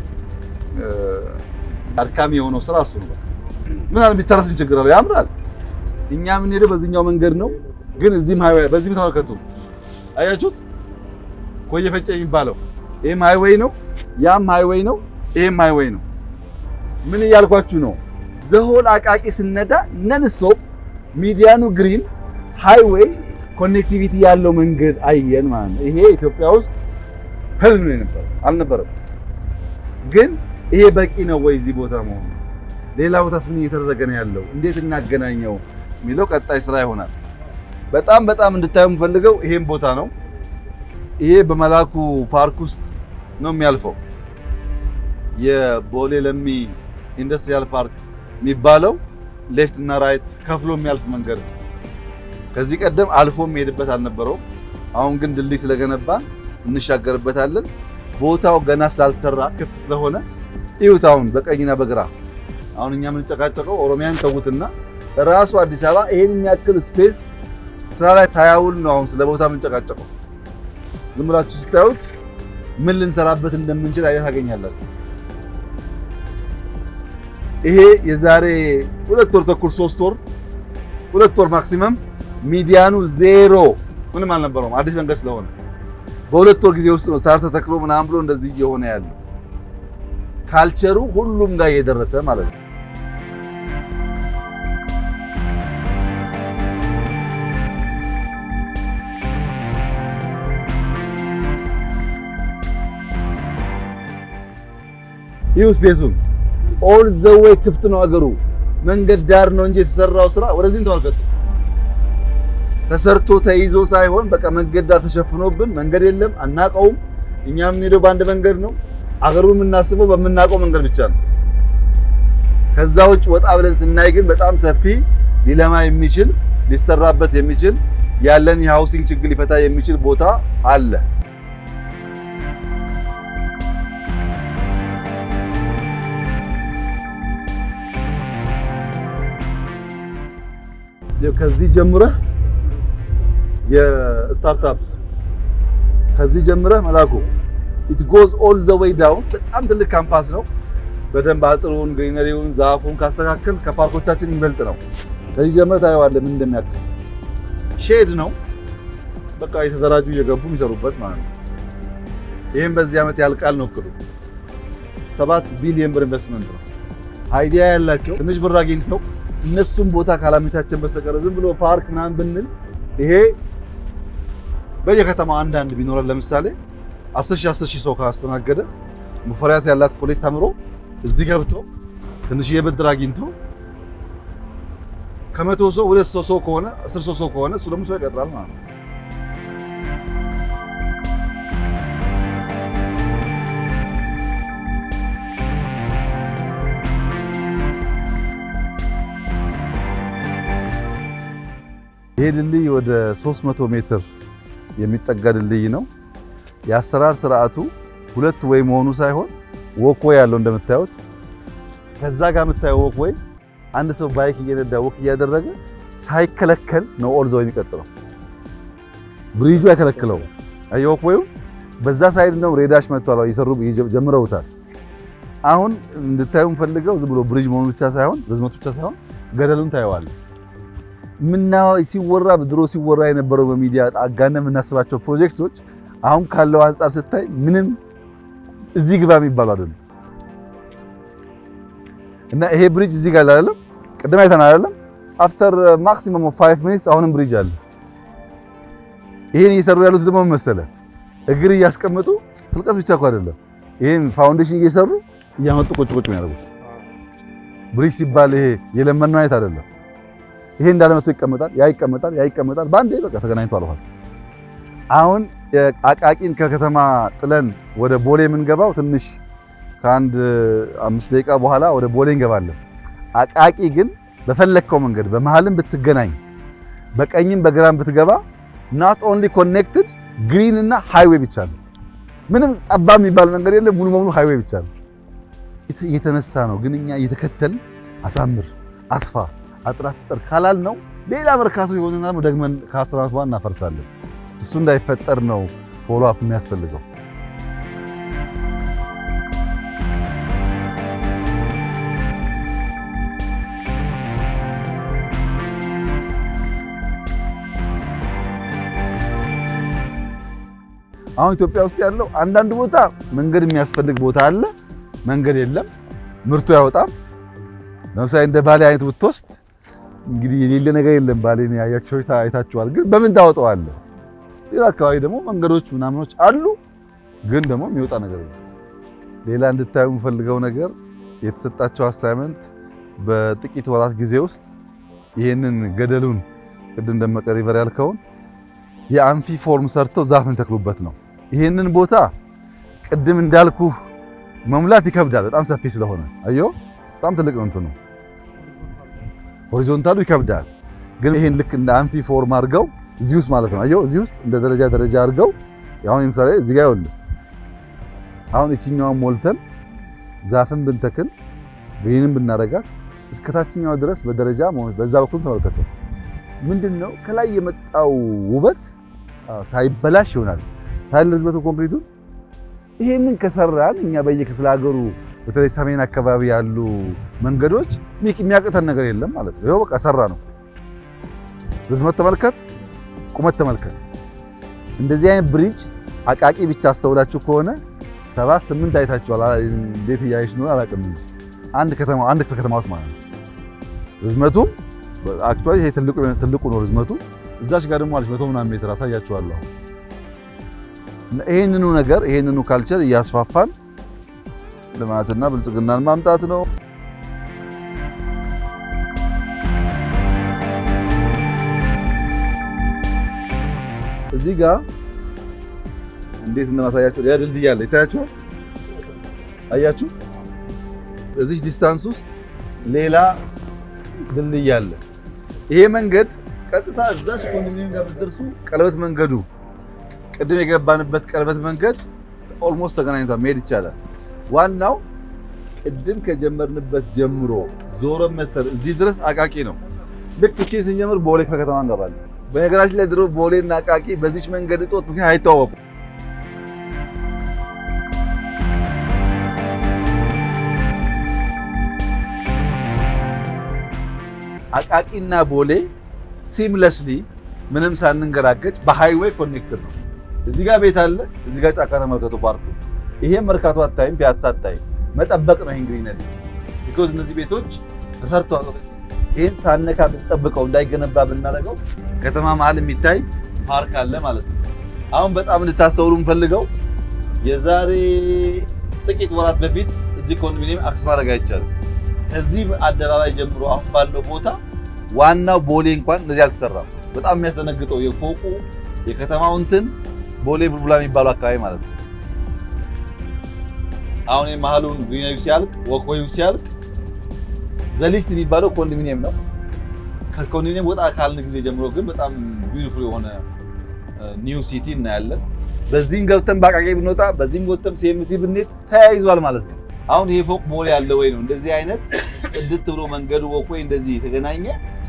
አርካሚ የሆነው ስራ እሱ ነው ምን አለ ቢታረስ ችግር አለ ያምራል እኛ ምን ሄደ በዚህኛው መንገድ ነው ግን እዚህም ሃይዌይ በዚህ ተመልከቱ አያችሁት ኮየ ፈጨ የሚባለው ይሄም ሃይዌይ ነው ያም ሃይዌይ ነው ይሄም ሃይዌይ ነው ምን ያልኳችሁ ነው ዘሆል አቃቂ ስነዳ ነን ስቶፕ ሚዲያኑ ግሪን ሃይዌይ ኮኔክቲቪቲ ያለው መንገድ አየን ማለት ነው ይሄ ኢትዮጵያ ውስጥ ህልም ነው ነበር አልነበረም ግን ይሄ በቂ ነው ወይ እዚህ ቦታ መሆኑ ሌላ ቦታስ ምን እየተደረገ ነው ያለው እንዴት እናገናኘው ሚለው ቀጣይ ስራ ይሆናል በጣም በጣም እንድታዩ የምፈልገው ይሄን ቦታ ነው ይሄ በመላኩ ፓርክ ውስጥ ነው የሚያልፈው የቦሌ ለሚ ኢንዱስትሪያል ፓርክ የሚባለው ሌፍት እና ራይት ከፍሎ የሚያልፍ መንገድ ከዚህ ቀደም አልፎ የሚሄድበት አልነበረው አሁን ግን ድልድይ ስለገነባን እንሻገርበታለን ቦታው ገና ስላልተሰራ ክፍት ስለሆነ ይውታውን በቀኝና በግራ አሁን እኛ ምን ተቃጨቀው ኦሮሚያን ተውትና ራሱ አዲስ አበባ ይሄን ያክል ስፔስ ስራ ላይ ሳያውል ነው አሁን ስለ ቦታ ምን ተቃጨቀው ዝም ብላችሁ ስታዩት ምን ልንሰራበት እንደምንችል አይታ ታገኛላችሁ ይሄ የዛሬ ሁለት ወር ተኩል ሶስት ወር ሁለት ወር ማክሲመም ሚዲያኑ ዜሮ ምንም አልነበረውም አዲስ መንገድ ስለሆነ በሁለት ወር ጊዜ ውስጥ ነው ሳር ተተክሎ ምናምን ብሎ እንደዚህ እየሆነ ያለው ካልቸሩ ሁሉም ጋር እየደረሰ ማለት ነው ይውስ ቤዙን ኦል ዘ ዌይ ክፍት ነው አገሩ መንገድ ዳር ነው እንጂ የተሰራው ስራ ወደዚህ ተመልከቱ ተሰርቶ ተይዞ ሳይሆን በቃ መንገድ ዳር ተሸፍኖብን መንገድ የለም አናቀውም እኛም እንሄደው ባንድ መንገድ ነው አገሩን እናስበው በመናቀው መንገድ ብቻ ነው ከዛ ውጭ ወጣ ብለን ስናይ ግን በጣም ሰፊ ሊለማ የሚችል ሊሰራበት የሚችል ያለን የሃውሲንግ ችግር ሊፈታ የሚችል ቦታ አለ ከዚህ ጀምረህ የስታርታፕስ ከዚህ ጀምረህ መላኩ it goes all the way down በጣም ትልቅ ካምፓስ ነው በደንብ አጥሩን ግሪነሪውን ዛፉን ካስተካከል ከፓርኮቻችን ይበልጥ ነው ከዚህ ጀምረህ ታየዋለህ ምን እንደሚያክል ሼድ ነው በቃ የተደራጁ እየገቡ የሚሰሩበት ማለት ነው ይሄን በዚህ አመት ያልቃል ነው እቅዱ ሰባት ቢሊዮን ብር ኢንቨስትመንት ነው አይዲያ ያላቸው ትንሽ ብር አግኝተው እነሱም ቦታ ካላመቻቸን በስተቀር ዝም ብሎ ፓርክ ምናምን ብንል ይሄ በየከተማው አንድ አንድ ቢኖር ለምሳሌ አስር ሺህ አስር ሺህ ሰው ካስተናገደ ሙፈሪያት ያላት ኮሌጅ ተምሮ እዚህ ገብቶ ትንሽ የብድር አግኝቶ ከመቶ ሰው ሁለት ሰው ሰው ከሆነ አስር ሰው ሰው ከሆነ እሱ ደግሞ ሰው ይቀጥራል ማለት ነው ይሄ ድልድይ ወደ ሶስት መቶ ሜትር የሚጠጋ ድልድይ ነው ያሰራር ስርዓቱ ሁለት ወይ መሆኑ ሳይሆን ወክዌይ ያለው እንደምታዩት ከዛ ጋር የምታየው ወክዌይ አንድ ሰው ባይክ እየነዳ ወክ እያደረገ ሳይከለከል ነው ኦል ዘው የሚቀጥለው ብሪጁ አይከለክለው አየው ወክዌዩ በዛ ሳይድ ነው ሬዳሽ መጥቷል ይሰሩ ጀምረውታል አሁን እንድታዩ ፈልገው ዝም ብሎ ብሪጅ መሆኑ ብቻ ሳይሆን ርዝመቱ ብቻ ሳይሆን ገደሉን ታየዋል ምናው ሲወራ በድሮ ሲወራ የነበረው በሚዲያ አጋነ ምናስባቸው ፕሮጀክቶች አሁን ካለው አንፃር ስታይ ምንም እዚህ ግባ የሚባል አይደለም እና ይሄ ብሪጅ እዚህ ጋር አይደለም ቅድም አይተናል አይደለም አፍተር ማክሲመም ኦፍ five ሚኒትስ አሁንም ብሪጅ አለ። ይሄን እየሰሩ ያሉት ደግሞ መሰለ እግር እያስቀመጡ ጥልቀት ብቻ እኮ አይደለም ይሄን ፋውንዴሽን እየሰሩ እያመጡ ቁጭ ቁጭ የሚያደርጉት ብሪጅ ሲባል ይሄ የለመነው አይት አይደለም። ይሄ እንዳለ መጥቶ ይቀመጣል ያ ይቀመጣል ያ ይቀመጣል ባንዴ በቃ ተገናኝቷል። አሁን አቃቂን ከከተማ ጥለን ወደ ቦሌ የምንገባው ትንሽ ከአንድ አምስት ደቂቃ በኋላ ወደ ቦሌ እንገባለን። አቃቂ ግን በፈለከው መንገድ በመሃልም ብትገናኝ በቀኝም በግራም ብትገባ not only connected green እና ሃይዌይ ብቻ ነው። ምንም ጠባብ የሚባል መንገድ የለም። ሙሉ ሙሉ ሃይዌይ ብቻ ነው። እየተነሳ ነው ግን እኛ እየተከተል አሳምር አስፋ አጥራት ጥር ካላል ነው ሌላ መርካቶ ይሆንና ነው ደግመን ከአስራት ዋና እናፈርሳለን። እሱ እንዳይፈጠር ነው ፎሎ አፕ የሚያስፈልገው። አሁን ኢትዮጵያ ውስጥ ያለው አንዳንድ ቦታ መንገድ የሚያስፈልግ ቦታ አለ፣ መንገድ የለም፣ ምርቱ ያወጣም። ለምሳሌ እንደ ባሌ አይነት ብትወስድ እንግዲህ የሌለ ነገር የለም። ባሌን ያያችሁ አይታችኋል፣ ግን በምን ታወጣዋለህ? ሌላ አካባቢ ደግሞ መንገዶች ምናምኖች አሉ፣ ግን ደግሞ የሚወጣ ነገር የለም። ሌላ እንድታዩ የምፈልገው ነገር የተሰጣቸው አሳይመንት በጥቂት ወራት ጊዜ ውስጥ ይሄንን ገደሉን ቅድም ደመቀ ሪቨር ያልከውን የአንፊ ፎርም ሰርተው ዛፍን ተክሉበት ነው። ይሄንን ቦታ ቅድም እንዳልኩ መሙላት ይከብዳል፣ በጣም ሰፊ ስለሆነ አዮ በጣም ትልቅ ነው እንትኑ ሆሪዞንታሉ ይከብዳል። ግን ይሄን ልክ እንደ አንፊ ፎርም አድርገው እዚህ ውስጥ ማለት ነው አዮ እዚህ ውስጥ እንደ ደረጃ ደረጃ አድርገው ያው ለምሳሌ እዚህ ጋር ይወል አሁን እቺኛውን ሞልተን ዛፍን ብንተክል ግሪንም ብናረጋት እስከታችኛው ድረስ በደረጃ ማለት በዛ በኩል ተመልከቱ። ምንድነው ከላይ የመጣው ውበት ሳይበላሽ ይሆናል ሳይለዝበቱ ኮንክሪቱ። ይሄንን ከሰራን እኛ በየክፍለ ሀገሩ በተለይ ሰሜን አካባቢ ያሉ መንገዶች የሚያቅተን ነገር የለም ማለት ነው። ይሄው በቃ ሰራ ነው። ርዝመት ተመልከት፣ ቁመት ተመልከት። እንደዚህ አይነት ብሪጅ አቃቂ ብቻ አስተውላችሁ ከሆነ ሰባት ስምንት አይታችኋል። እንዴት ያይሽ ነው አላውቅም እንጂ አንድ ከተማ አንድ ከተማ ውስጥ ማለት ነው። ርዝመቱ አክቹአሊ ይሄ ትልቁ ትልቁ ነው ርዝመቱ። እዛች ጋር ደግሞ አለች መቶ ምናምን ሜትር አሳያችኋለሁ። ይሄንኑ ነገር ይሄንኑ ካልቸር እያስፋፋን ልማትና ብልጽግናን ማምጣት ነው። እዚህ ጋር እንዴት እንደማሳያችሁ ያ ድልድይ አለ ይታያችኋል። አያችሁ እዚህ ዲስታንስ ውስጥ ሌላ ድልድይ አለ። ይሄ መንገድ ቀጥታ እዛች ኮንዶሚኒየም ጋር ብትደርሱ ቀለበት መንገዱ ቅድም የገባንበት ቀለበት መንገድ ኦልሞስት ተገናኝቷል፣ መሄድ ይቻላል። ዋናው ቅድም ከጀመርንበት ጀምሮ ዞሮ መተር እዚህ ድረስ አቃቂ ነው። ልክ እቺ ስንጀምር ቦሌ ከተማ እንገባለን። በነገራችን ላይ ድሮ ቦሌና አቃቂ በዚች መንገድ እጦት ምክንያት አይተዋወቁም። አቃቂና ቦሌ ሲምለስሊ ምንም ሳንንገራገጭ በሃይዌይ ኮኔክትድ ነው። እዚህ ጋር ቤት አለ፣ እዚህ ጋር ጫካ ተመልከቱ ፓርኩ። ይሄ መርካቶ አታይም፣ ፒያሳ አታይም። መጠበቅ ነው ኢንግሪነሪ because እነዚህ ቤቶች ተሰርተዋል። ይሄን ሳነካ ብንጠብቀው እንዳይገነባ ብናረጋው ከተማ መሀል የሚታይ ፓርክ አለ ማለት ነው። አሁን በጣም እንድታስተውሉ የምፈልገው የዛሬ ጥቂት ወራት በፊት እዚህ ኮንዶሚኒየም አክሰስ ማድረግ አይቻልም። ከዚህ አደባባይ ጀምሮ አሁን ባለው ቦታ ዋናው ቦሌ እንኳን እንደዚህ አልተሰራም። በጣም የሚያስደነግጠው የፎቁ የከተማው እንትን ቦሌ ቡልቡላ የሚባለው አካባቢ ማለት ነው። አሁን የመሃሉን ግሪነሪ ሲያልቅ ወክዌዩ ሲያልቅ ዘሊስት የሚባለው ኮንዶሚኒየም ነው። ከኮንዶሚኒየም ወጣ ካልን ጊዜ ጀምሮ ግን በጣም ቢዩቲፉል የሆነ ኒው ሲቲ እናያለን። በዚህም ገብተን ባቃቂ ብንወጣ በዚህም ገብተን ሲኤምሲ ብንሄድ ተያይዟል ማለት ነው። አሁን ይሄ ፎቅ ቦሌ ያለ ወይ ነው እንደዚህ አይነት ጽድት ብሎ መንገዱ ወክዌይ እንደዚህ የተገናኘ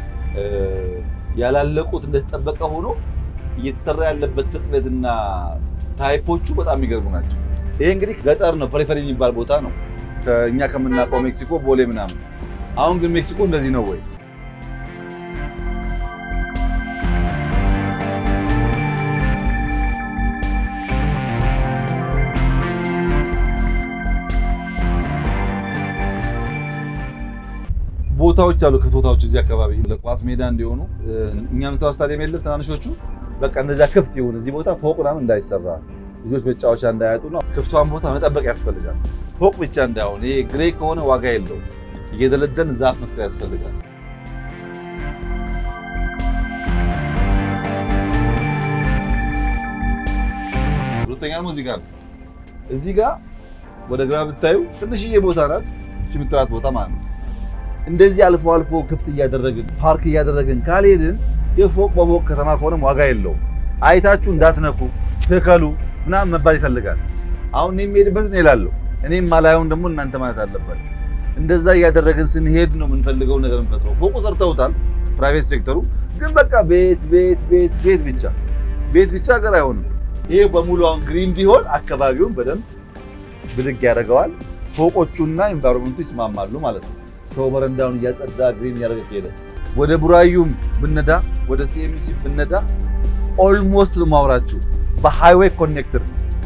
ያላለቁት እንደተጠበቀ ሆኖ እየተሰራ ያለበት ፍጥነትና ታይፖቹ በጣም የሚገርሙ ናቸው። ይሄ እንግዲህ ገጠር ነው፣ ፐሪፈሪ የሚባል ቦታ ነው ከኛ ከምናውቀው ሜክሲኮ ቦሌ ምናምን። አሁን ግን ሜክሲኮ እንደዚህ ነው ወይ? ቦታዎች አሉ ከቦታዎች እዚህ አካባቢ ለኳስ ሜዳ እንዲሆኑ እኛም ስታው ስታዲየም የለም ትናንሾቹ በቃ እንደዛ ክፍት ይሁን እዚህ ቦታ ፎቅ ምናምን እንዳይሰራ ልጆች መጫወቻ እንዳያጡ ነው ክፍቷን ቦታ መጠበቅ ያስፈልጋል ፎቅ ብቻ እንዳይሆን ይሄ ግሬ ከሆነ ዋጋ የለውም እየደለደን ዛፍ መትከል ያስፈልጋል ሁለተኛ ሙዚቃ እዚህ ጋር ወደ ግራ ብታዩ ትንሽዬ ቦታ ናት እቺ ምትራት ቦታ ማለት ነው እንደዚህ አልፎ አልፎ ክፍት እያደረግን ፓርክ እያደረግን ካልሄድን የፎቅ በፎቅ ከተማ ከሆነም ዋጋ የለውም አይታችሁ እንዳትነኩ ተከሉ ምናምን መባል ይፈልጋል አሁን እኔም ሄድበት ነው ይላልው እኔም ማላየውን ደግሞ እናንተ ማለት አለባችሁ እንደዛ እያደረግን ስንሄድ ነው የምንፈልገው ነገር እንፈጥረው ፎቁ ሰርተውታል ፕራይቬት ሴክተሩ ግን በቃ ቤት ቤት ቤት ቤት ብቻ ቤት ብቻ ገር አይሆንም ይሄ በሙሉ አሁን ግሪን ቢሆን አካባቢውን በደንብ ብድግ ያደርገዋል ፎቆቹና ኢንቫይሮንመንቱ ይስማማሉ ማለት ነው ሰው በረንዳውን እያጸዳ ግሪን ያደርገ ይሄዳል ወደ ቡራዩም ብነዳ ወደ ሲኤምሲ ብነዳ ኦልሞስት ማውራችሁ በሃይዌይ ኮኔክተር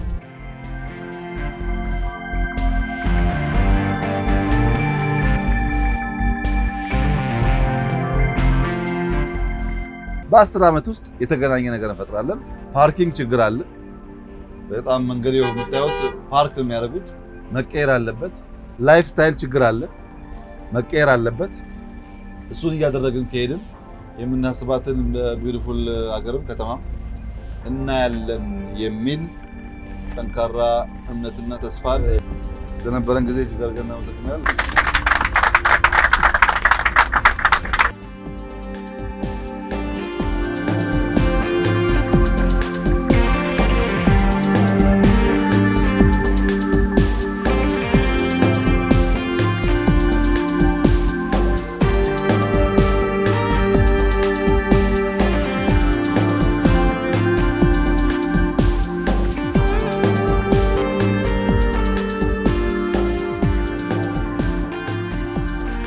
በአስር አመት ውስጥ የተገናኘ ነገር እንፈጥራለን ፓርኪንግ ችግር አለ በጣም መንገድ ይወው የምታዩት ፓርክ የሚያደርጉት መቀየር አለበት ላይፍ ስታይል ችግር አለ መቀየር አለበት እሱን እያደረግን ከሄድን የምናስባትን ቢዩቲፉል አገርም ከተማም እናያለን የሚል ጠንካራ እምነትና ተስፋ ስለነበረን ጊዜ ጅጋርገና መሰግናል